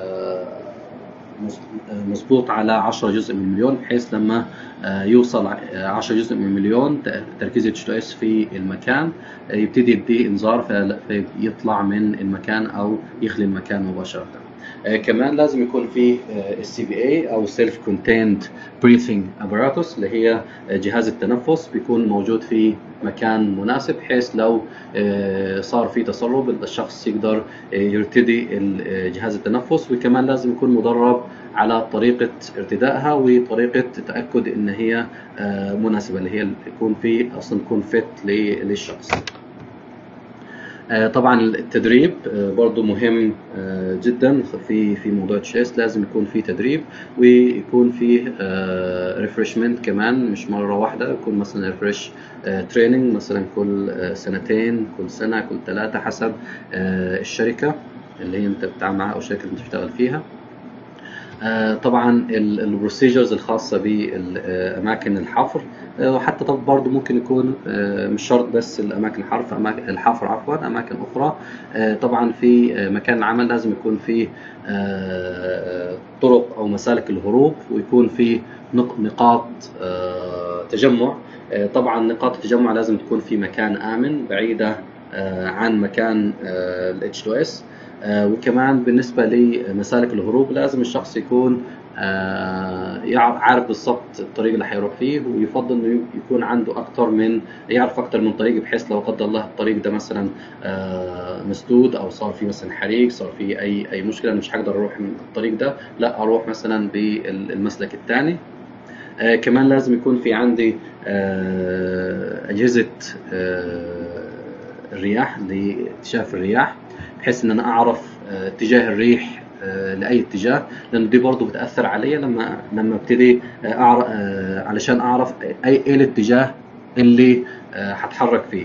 مظبوط على 10 جزء من المليون، بحيث لما يوصل 10 جزء من المليون تركيز H2S في المكان يبتدي يديه انذار فيطلع من المكان او يخلي المكان مباشرة. كمان لازم يكون في CPA او Self Contained Breathing Apparatus، اللي هي جهاز التنفس، بيكون موجود في مكان مناسب بحيث لو صار في تسرب الشخص يقدر يرتدي جهاز التنفس. وكمان لازم يكون مدرب على طريقة ارتدائها وطريقة تأكد ان هي مناسبة، اللي هي يكون فيت للشخص. طبعا التدريب برضو مهم جدا في موضوع H2S. لازم يكون في تدريب، ويكون في ريفرشمنت كمان، مش مرة واحدة. يكون مثلا ريفرش تريننج مثلا كل سنتين، كل سنة، كل 3، حسب الشركة اللي هي انت بتتعامل معها او الشركة اللي انت بتشتغل فيها. طبعا البروسيجرز الخاصة بأماكن الحفر، وحتى طب برضو ممكن يكون مش شرط بس الأماكن الحفر عفوا، أماكن أخرى. طبعا في مكان العمل لازم يكون في طرق أو مسالك الهروب، ويكون في نقاط تجمع. طبعا نقاط التجمع لازم تكون في مكان آمن بعيدة عن مكان ال H2S. وكمان بالنسبة لمسالك الهروب لازم الشخص يكون عارف بالضبط الطريق اللي حيروح فيه، ويفضل انه يكون عنده يعرف اكتر من طريق، بحيث لو قدر الله الطريق ده مثلا مسدود، او صار فيه مثلا حريق، صار فيه اي مشكلة، مش هقدر اروح من الطريق ده، لا اروح مثلا بالمسلك الثاني. كمان لازم يكون في عندي أجهزة الرياح لاكتشاف الرياح، بحيث ان انا اعرف اتجاه الريح لاي اتجاه، لانه دي برضو بتاثر علي لما ابتدي علشان اعرف ايه الاتجاه اللي هتحرك فيه،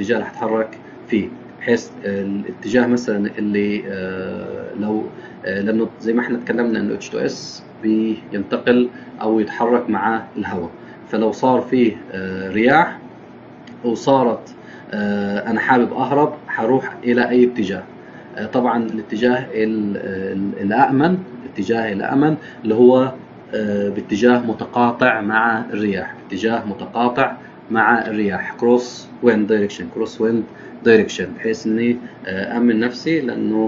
بحيث الاتجاه مثلا اللي لو لانه زي ما احنا اتكلمنا انه H2S بينتقل او يتحرك مع الهواء. فلو صار فيه رياح وصارت انا حابب اهرب، هروح الى اي اتجاه. طبعا الاتجاه الامن اللي هو باتجاه متقاطع مع الرياح كروس ويند دايركشن، بحيث اني امن نفسي، لانه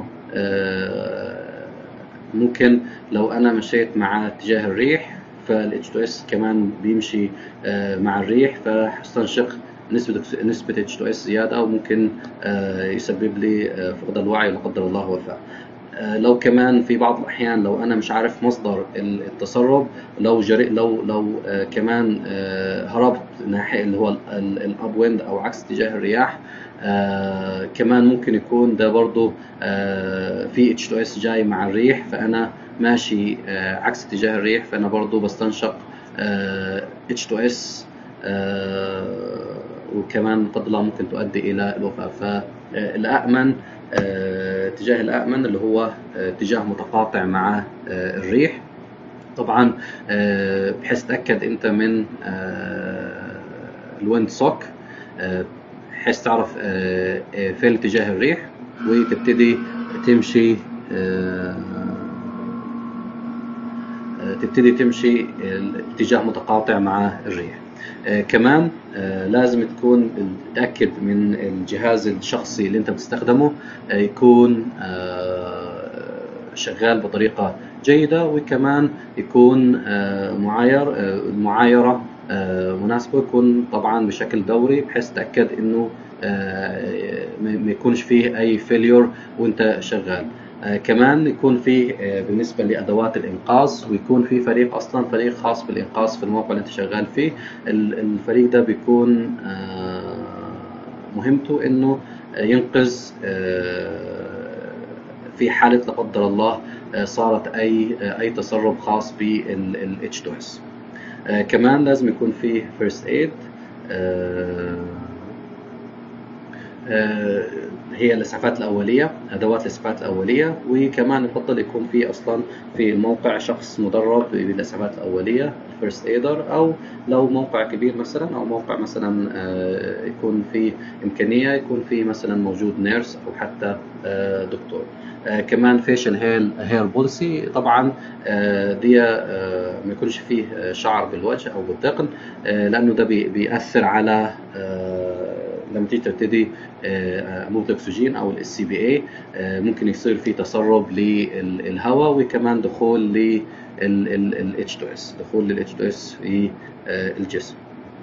ممكن لو انا مشيت مع اتجاه الريح فال H2S كمان بيمشي مع الريح، فهستنشق نسبة H2S زيادة، وممكن يسبب لي فقدان الوعي لا قدر الله وفاة. لو كمان في بعض الأحيان لو أنا مش عارف مصدر التسرب، لو كمان هربت ناحية اللي هو الأب ويند أو عكس اتجاه الرياح، كمان ممكن يكون ده برضو في H2S جاي مع الريح، فأنا ماشي عكس اتجاه الريح، فأنا برضو بستنشق H2S، وكمان قد الله ممكن تؤدي إلى الوفاة. فالأأمن اتجاه الأأمن اللي هو اتجاه متقاطع مع الريح. طبعا بحيث تتأكد أنت من الويند سوك، بحيث تعرف فين اتجاه الريح، وتبتدي تمشي اتجاه متقاطع مع الريح. كمان لازم تكون تتأكد من الجهاز الشخصي اللي انت بتستخدمه يكون شغال بطريقة جيدة، وكمان يكون المعايرة مناسبة، يكون طبعا بشكل دوري بحيث تتأكد إنه ما يكونش فيه أي فيليور وأنت شغال. كمان يكون فيه بالنسبة لأدوات الإنقاذ، ويكون في فريق أصلا، فريق خاص بالإنقاذ في الموقع اللي أنت شغال فيه. الفريق ده بيكون مهمته إنه ينقذ في حالة لا قدر الله صارت أي تسرب خاص بال H2S. كمان لازم يكون فيه first aid، هي الإسعافات الأولية، أدوات الإسعافات الأولية. وكمان يفضل يكون في أصلا في الموقع شخص مدرب بالإسعافات الأولية، first aider، أو لو موقع كبير مثلا، أو موقع مثلا يكون في إمكانية يكون في مثلا موجود نيرس أو حتى دكتور. كمان فيشل هير بوليسي، طبعا دي ما يكونش فيه شعر بالوجه أو بالذقن، لأنه ده بيأثر على لما تيجي تبتدي انبوبة الاكسجين او السي بي اي، ممكن يصير في تسرب للهواء، وكمان دخول لل H2S، دخول لل H2S في الجسم.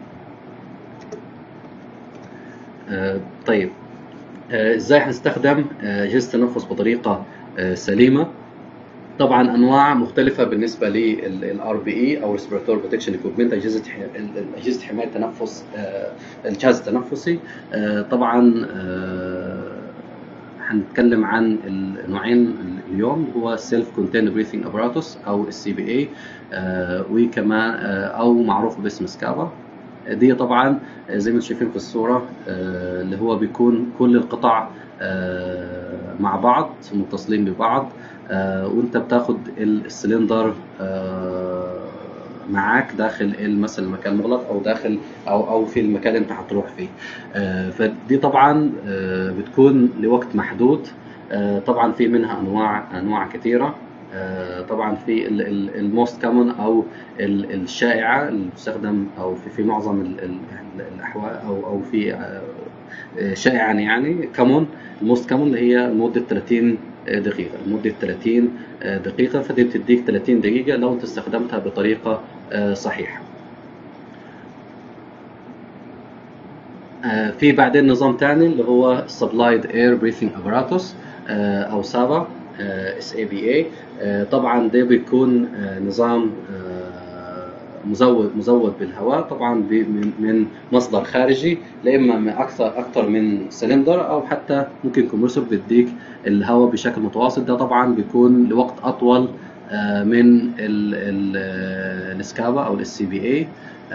طيب ازاي هنستخدم اجهزة التنفس بطريقة سليمة؟ طبعا انواع مختلفه بالنسبه للار بي اي او ريسبيراتور بروتكشن اكويبمنت، اجهزه حمايه التنفس، الجهاز التنفسي. طبعا هنتكلم عن النوعين اليوم، هو سيلف كونتيند بريثنج ابراتوس او السي بي اي، وكمان او معروف باسم سكابا. دي طبعا زي ما انتم شايفين في الصوره، اللي هو بيكون كل القطع مع بعض متصلين ببعض، وانت بتاخد السلندر معاك داخل مثلا المكان المغلق، او داخل او في المكان اللي انت هتروح فيه. فدي طبعا بتكون لوقت محدود. طبعا في منها انواع كثيره. طبعا في الموست كومن او الشائعه اللي بتستخدم، او في معظم الاحوال، او في شائعا يعني كومن، الموست كومن اللي هي لمده 30 دقيقة، لمدة 30 دقيقة. فدي بتديك 30 دقيقة لو انت استخدمتها بطريقة صحيحة. في بعدين نظام تاني اللي هو Supplied Air Breathing Apparatus، أو سابا، SABA. طبعا ده بيكون نظام مزود بالهواء، طبعا من مصدر خارجي، لا اما من اكثر من سلندر، او حتى ممكن كومبرسور بيديك الهواء بشكل متواصل. ده طبعا بيكون لوقت اطول من السكابا او السي بي اي.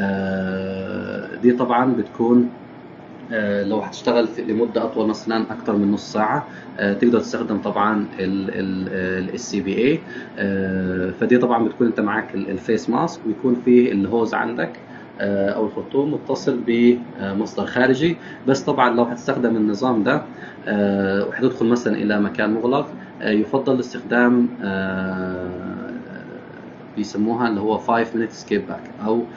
دي طبعا بتكون لو هتشتغل لمدة أطول، مثلا أكتر من نص ساعة، تقدر تستخدم طبعا السي بي اي. فدي طبعا بتكون أنت معاك الفيس ماسك، ويكون فيه الهوز عندك أو الخرطوم متصل بمصدر خارجي. بس طبعا لو هتستخدم النظام ده وهتدخل مثلا إلى مكان مغلق، يفضل استخدام بيسموها اللي هو 5 minute escape back، أو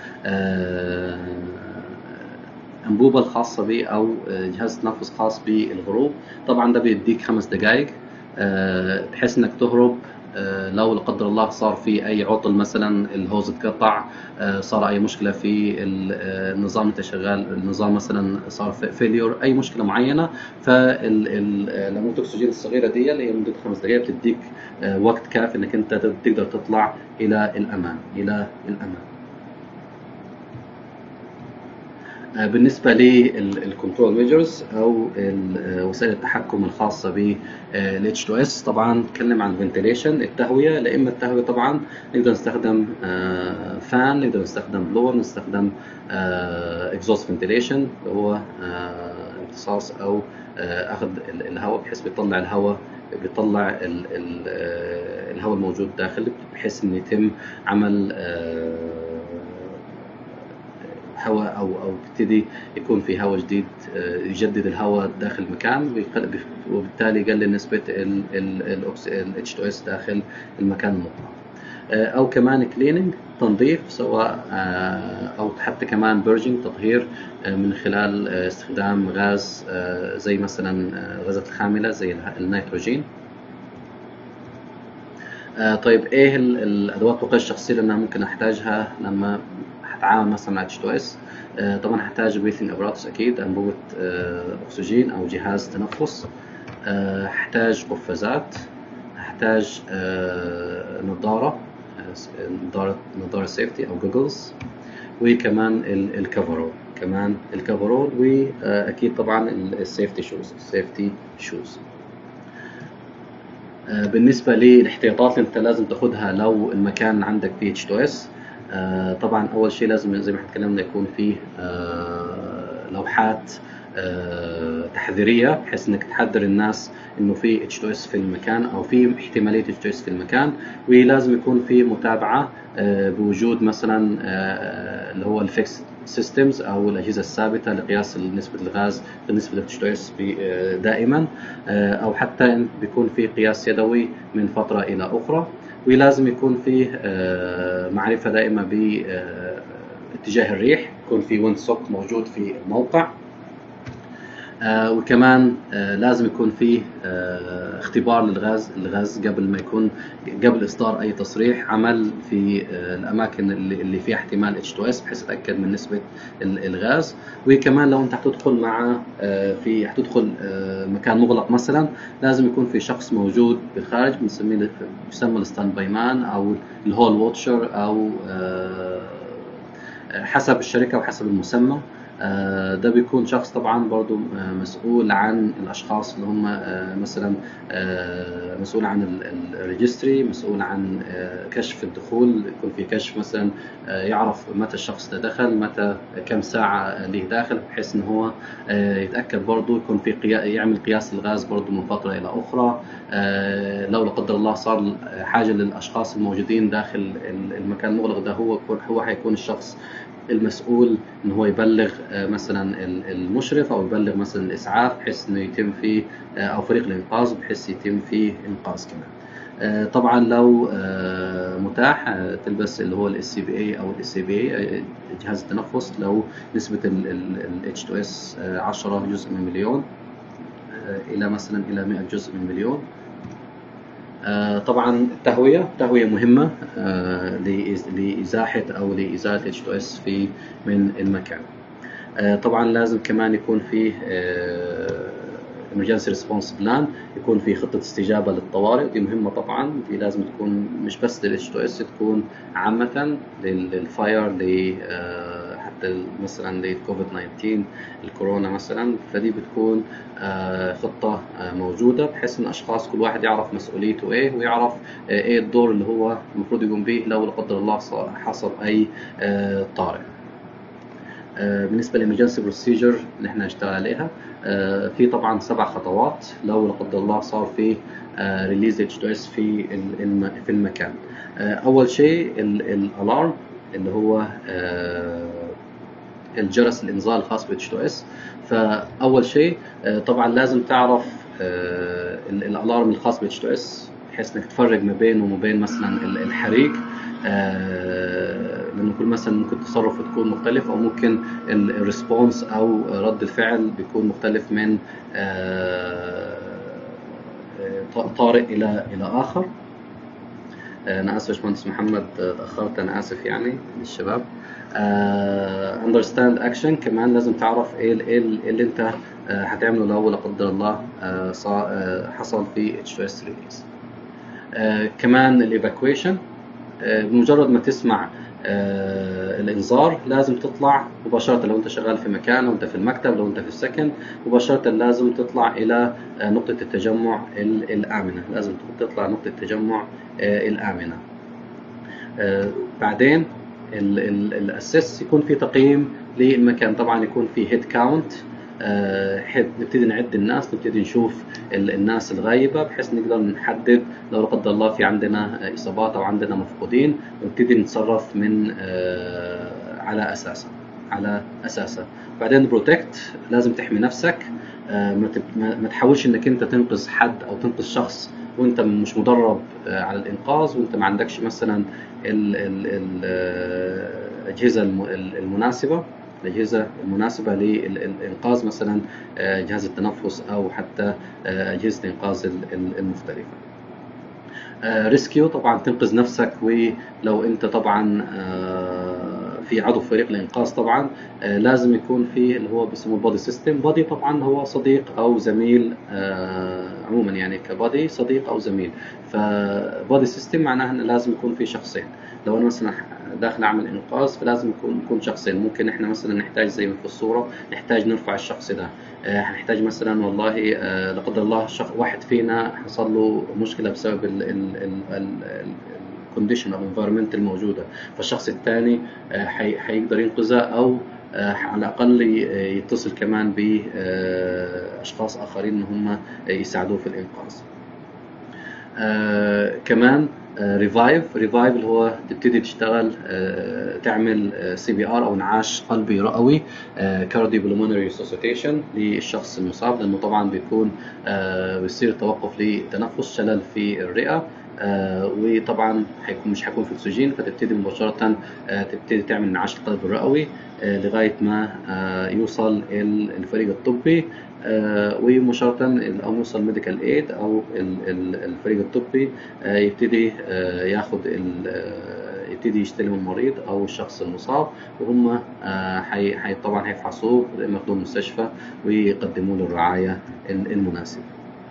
أنبوبة الخاصة به، أو جهاز تنفس خاص بالهروب. طبعا ده بيديك 5 دقائق بحيث إنك تهرب لو لا قدر الله صار في أي عطل، مثلا الهوز اتقطع، صار أي مشكلة في النظام اللي أنت شغال، النظام مثلا صار فيليور، أي مشكلة معينة. فالأنبوبة الأكسجين الصغيرة دي اللي هي مدة 5 دقائق بتديك وقت كافي إنك أنت تقدر تطلع إلى الأمان. بالنسبة للكنترول ميجرز أو وسائل التحكم الخاصة بال H2S، طبعا نتكلم عن فنتيليشن، التهوية. لا إما التهوية طبعا نقدر نستخدم فان، نقدر نستخدم بلور، نستخدم اكزوست فنتيليشن اللي هو امتصاص أو أخذ الهواء، بحيث بيطلع الهواء، الهواء الموجود داخل، بحيث إن يتم عمل هواء او تبتدي يكون في هواء جديد، يجدد الهواء داخل المكان، وبالتالي يقلل نسبة ال H2S داخل المكان المغلق. او كمان كليننج، تنظيف، سواء او حتى كمان بيرجنج، تطهير من خلال استخدام غاز زي مثلا غازات الخاملة زي النيتروجين. طيب ايه الادوات الوقاية الشخصية اللي انا ممكن احتاجها لما هتعامل مثلا مع H2S. طبعا هحتاج بريثنج ابراتوس اكيد، انبوبة اكسجين او جهاز تنفس. هحتاج قفازات، هحتاج نظارة، نظارة سيفتي او جوجلز، وكمان الكفرول، واكيد طبعا السيفتي شوز. بالنسبة للاحتياطات اللي انت لازم تاخدها لو المكان عندك فيه H2S، طبعا اول شيء لازم زي ما احنا اتكلمنا يكون فيه لوحات تحذيرية، بحيث انك تحذر الناس انه في H2S في المكان او في احتمالية H2S في المكان. ولازم يكون في متابعة بوجود مثلا اللي هو الفيكس سيستمز او الاجهزه الثابته لقياس نسبه الغاز بالنسبه لل H2S دائما، او حتى بيكون في قياس يدوي من فتره الى اخرى. ولازم يكون في معرفه دائمه باتجاه الريح، يكون في ويند سوك موجود في الموقع. وكمان لازم يكون فيه اختبار للغاز قبل إصدار أي تصريح عمل في الأماكن اللي فيها احتمال H2S، بحيث أتأكد من نسبة الغاز. وكمان لو أنت هتدخل مكان مغلق مثلا، لازم يكون في شخص موجود بالخارج، بيسمى الستاند باي مان أو الهول ووتشر، أو حسب الشركة وحسب المسمى. ده بيكون شخص طبعا برضو مسؤول عن الأشخاص اللي هم مثلا مسؤول عن الريجستري، مسؤول عن كشف الدخول، يكون في كشف مثلا يعرف متى الشخص ده دخل، كم ساعة ليه داخل، بحيث ان هو يتأكد برضو يكون في يعمل قياس الغاز برضو من فترة إلى أخرى. لو لا قدر الله صار حاجة للأشخاص الموجودين داخل المكان المغلق ده، هو هيكون الشخص المسؤول ان هو يبلغ مثلا المشرف، او يبلغ مثلا الاسعاف، بحيث انه يتم فيه او فريق الانقاذ، بحيث يتم فيه انقاذ كمان. طبعا لو متاح تلبس اللي هو الSCBA او الSCBA جهاز التنفس، لو نسبة ال H2S 10 جزء من مليون الى مثلا الى 100 جزء من مليون. طبعا التهوية مهمة لإزاحة أو لإزالة H2S من المكان. طبعا لازم كمان يكون فيه emergency response plan، يكون في خطة استجابة للطوارئ، دي مهمة طبعا. دي لازم تكون مش بس لل H2S، تكون عامة للفاير، حتى مثلا للكوفيد 19 الكورونا مثلا. فدي بتكون خطة موجودة، بحيث ان الاشخاص كل واحد يعرف مسؤوليته ايه، ويعرف ايه الدور اللي هو المفروض يقوم به لو لا قدر الله حصل اي طارئ. بالنسبة للإمرجنسي بروسيجر اللي احنا هنشتغل عليها، في طبعا 7 خطوات لو لا قدر الله صار في ريليز H2S في المكان. أول شيء الألارم اللي هو الجرس الإنذار الخاص ب H2S. فأول شيء طبعا لازم تعرف الألارم الخاص ب H2S، بحيث انك تفرق ما بينه وما بين مثلا الحريق، لأنه كل مثلا ممكن تصرف تكون مختلف، أو ممكن الريسبونس أو رد الفعل بيكون مختلف من طارئ إلى آخر. أنا آسف باشمهندس محمد تأخرت، أنا آسف يعني للشباب. understand action، كمان لازم تعرف إيه اللي أنت هتعمله لو لا قدر الله حصل في H2S release. كمان الإيفاكويشن، بمجرد ما تسمع الإنذار لازم تطلع مباشرة. لو أنت شغال في مكان، لو أنت في المكتب، لو أنت في السكن، مباشرة لازم تطلع إلى نقطة التجمع الآمنة. لازم تطلع نقطة التجمع الآمنة. بعدين الأساس يكون في تقييم للمكان، طبعا يكون في هيد كاونت، نبتدي نعد الناس، نبتدي نشوف الناس الغايبة، بحيث نقدر نحدد لو لا قدر الله في عندنا إصابات أو عندنا مفقودين، ونبتدي نتصرف من على أساسه. بعدين بروتكت، لازم تحمي نفسك. ما تحاولش انك انت تنقذ حد او تنقذ شخص وانت مش مدرب على الانقاذ، وانت ما عندكش مثلا الأجهزة المناسبة للإنقاذ، مثلا جهاز التنفس أو حتى أجهزة الإنقاذ المختلفة. ريسكيو، طبعا تنقذ نفسك، ولو أنت طبعا في عضو فريق الانقاذ طبعا لازم يكون في اللي هو بيسموه البودي سيستم. بودي طبعا هو صديق او زميل عموما، يعني كبودي صديق او زميل. فبودي سيستم معناها ان لازم يكون في شخصين. لو انا مثلا داخل اعمل انقاذ فلازم يكون شخصين. ممكن احنا مثلا نحتاج زي ما في الصوره نحتاج نرفع الشخص ده، هنحتاج مثلا والله لا قدر الله واحد فينا حصل له مشكله بسبب الكونديشن او الانفايرمنت الموجوده، فالشخص الثاني هيقدر ينقذه، او على الاقل يتصل كمان باشخاص اخرين ان هم يساعدوه في الانقاذ. كمان ريفايف اللي هو تبتدي تشتغل تعمل CPR او انعاش قلبي رئوي، كارديو بلمونري ريسوسيتيشن للشخص المصاب، لانه طبعا بيكون بيصير توقف للتنفس، شلل في الرئه، وطبعا مش هيكون في اكسجين، فتبتدي مباشره تبتدي تعمل انعاش القلب الرئوي لغايه ما يوصل الفريق الطبي، ومباشرة أو يوصل ميديكال ايد أو الفريق الطبي يبتدي ياخد يبتدي يستلم المريض أو الشخص المصاب، وهم طبعا هيفحصوه وإما ياخدوه المستشفى ويقدموا له الرعاية المناسبة.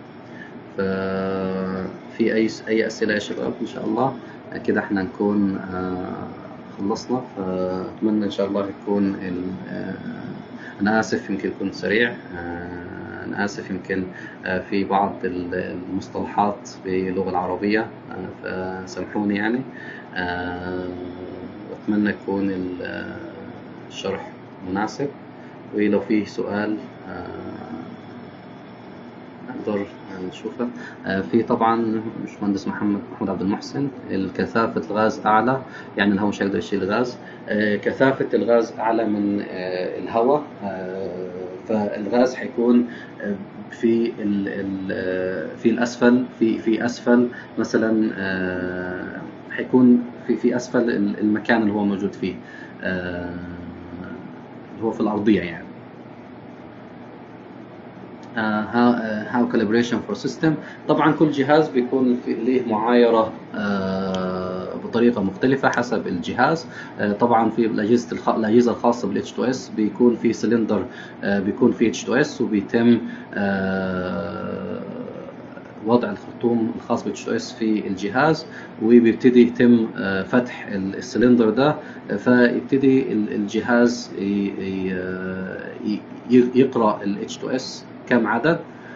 ففي أي أسئلة يا شباب؟ إن شاء الله كده احنا نكون خلصنا. فأتمنى إن شاء الله يكون أنا آسف يمكن كنت سريع، أنا آسف يمكن في بعض المصطلحات باللغة العربية فسامحوني يعني. أتمنى يكون الشرح مناسب، ولو فيه سؤال نقدر نشوفه. في طبعا باشمهندس محمود عبد المحسن، كثافة الغاز أعلى، يعني الهواء مش هيقدر يشيل الغاز. كثافة الغاز أعلى من الهواء، فالغاز حيكون في الأسفل، في أسفل مثلا، حيكون في أسفل المكان اللي هو موجود فيه، اللي هو في الأرضية يعني. how calibration for system. طبعا كل جهاز بيكون له معايرة بطريقة مختلفة حسب الجهاز. طبعا في الأجهزة الخاصة بال H2s بيكون في سلندر بيكون في H2s، وبيتم وضع الخرطوم الخاص ب H2s في الجهاز، وبيبتدي يتم فتح السلندر ده، فيبتدي الجهاز يقرأ ال H2s كم عدد،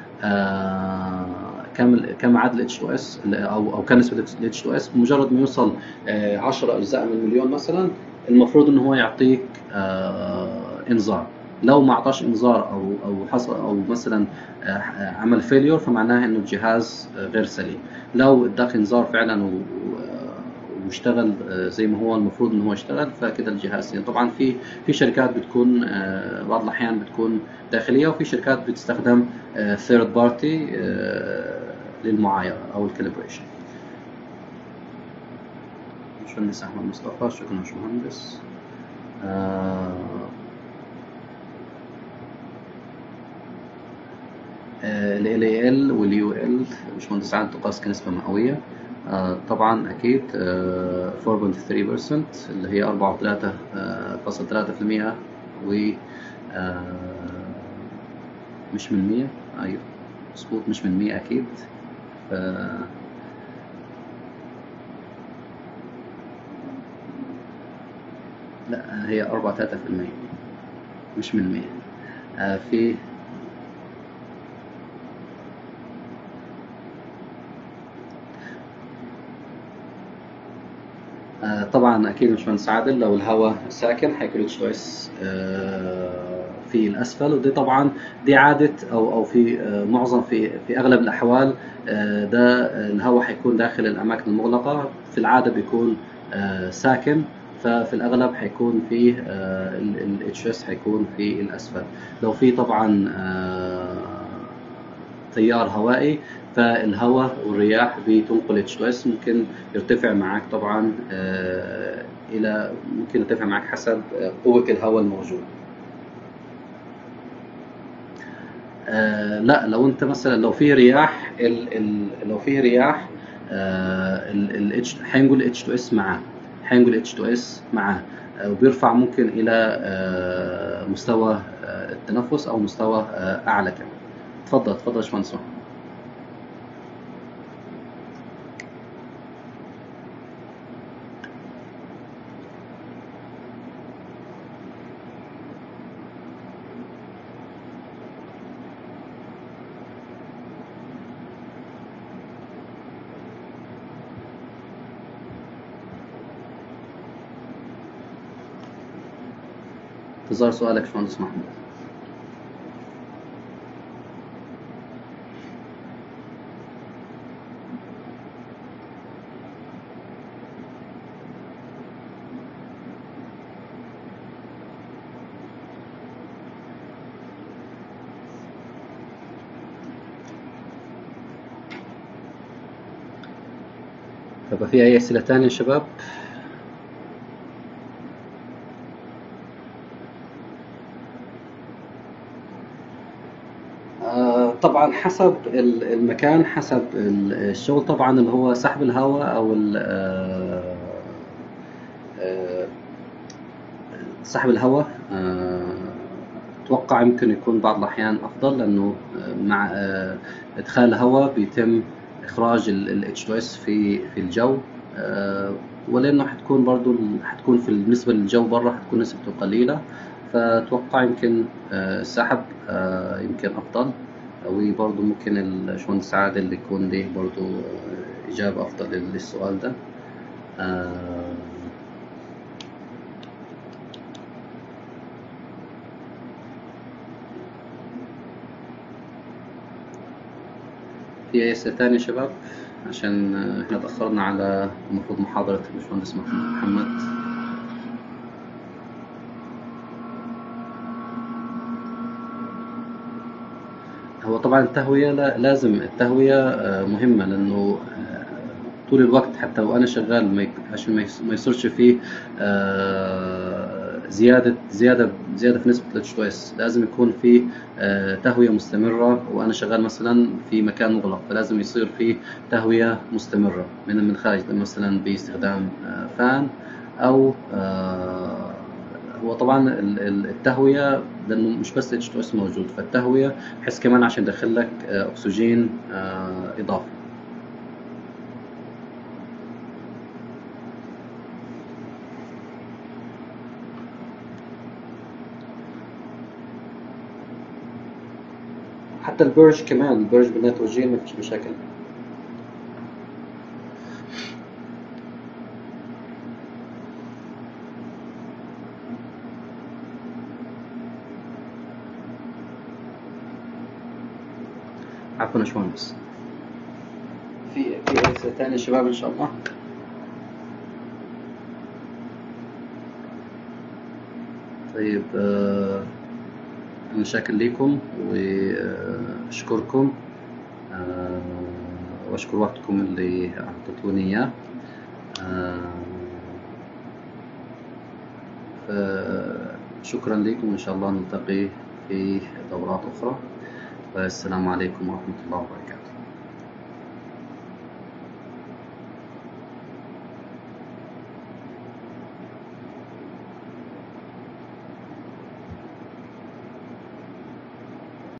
كم عدد H2s او كم نسبة H2s. بمجرد ما يوصل 10 أجزاء من مليون مثلا، المفروض ان هو يعطيك انذار. لو ما اعطاش انذار او حصل او مثلا عمل فيليور، فمعناها انه الجهاز غير سليم. لو اداك انذار فعلا واشتغل زي ما هو المفروض ان هو يشتغل، فكده الجهاز يعني. طبعا في شركات بتكون بعض الاحيان بتكون داخليه، وفي شركات بتستخدم ثيرد بارتي للمعايره او الكاليبريشن. باشمهندس احمد مصطفى، شكرا باشمهندس. ال LAL وال UL باشمهندس عاد تقاس كنسبة مئوية. طبعا أكيد 4.3% اللي هي 4.3%، و مش من 100. أيوه مظبوط، مش من 100 أكيد. لا، هي 4.3% مش من 100. في طبعا اكيد مش باشمهندس عادل، لو الهواء ساكن هيكون H2s في الاسفل، ودي طبعا دي عاده او في معظم في اغلب الاحوال ده الهواء هيكون داخل الاماكن المغلقه، في العاده بيكون ساكن، ففي الاغلب هيكون في ال H2s هيكون في الاسفل. لو في طبعا تيار هوائي، فالهواء والرياح بتنقل H2s، ممكن يرتفع معك طبعا ممكن يرتفع معك حسب قوة الهواء الموجود. لا، لو انت مثلا لو في رياح لو في رياح هينقل H2s معاه، وبيرفع ممكن إلى مستوى التنفس أو مستوى أعلى كمان. اتفضل اتفضل يا باشمهندس محمد. انتظار سؤالك يا باشمهندس محمود. طب في أي أسئلة تانية يا شباب؟ طبعا حسب المكان، حسب الشغل طبعا، اللي هو سحب الهواء أو آه، سحب الهواء أتوقع يمكن يكون بعض الأحيان أفضل، لأنه مع إدخال الهواء بيتم إخراج ال H2s في الجو، ولأنه حتكون برضو حتكون بالنسبة للجو برا حتكون نسبته قليلة، فأتوقع يمكن السحب يمكن أفضل. وبرضو ممكن الباشمهندس عادل اللي يكون له برضو إجابة أفضل للسؤال ده. في أي أسئلة تانية يا شباب؟ عشان احنا تأخرنا على المفروض محاضرة الباشمهندس محمد. هو طبعا التهوية لازم التهوية مهمة، لأنه طول الوقت حتى وأنا شغال عشان ما يصيرش فيه زيادة في نسبة الاتش لازم يكون فيه تهوية مستمرة. وأنا شغال مثلا في مكان مغلق، فلازم يصير فيه تهوية مستمرة من خارج، مثلا باستخدام فان أو هو طبعا التهوية، لأنه مش بس H2S موجود، فالتهوية بحس كمان عشان يدخل لك أكسجين إضافي. حتى البرج كمان، البرج بالنيتروجين ما فيش مشاكل. عفوا يا باشمهندس. في أسئلة تانية يا شباب إن شاء الله؟ طيب أنا شاكر لكم وأشكركم وأشكر وقتكم اللي أعطيتوني إياه. شكرا لكم، وإن شاء الله نلتقي في دورات أخرى، والسلام عليكم ورحمة الله وبركاته.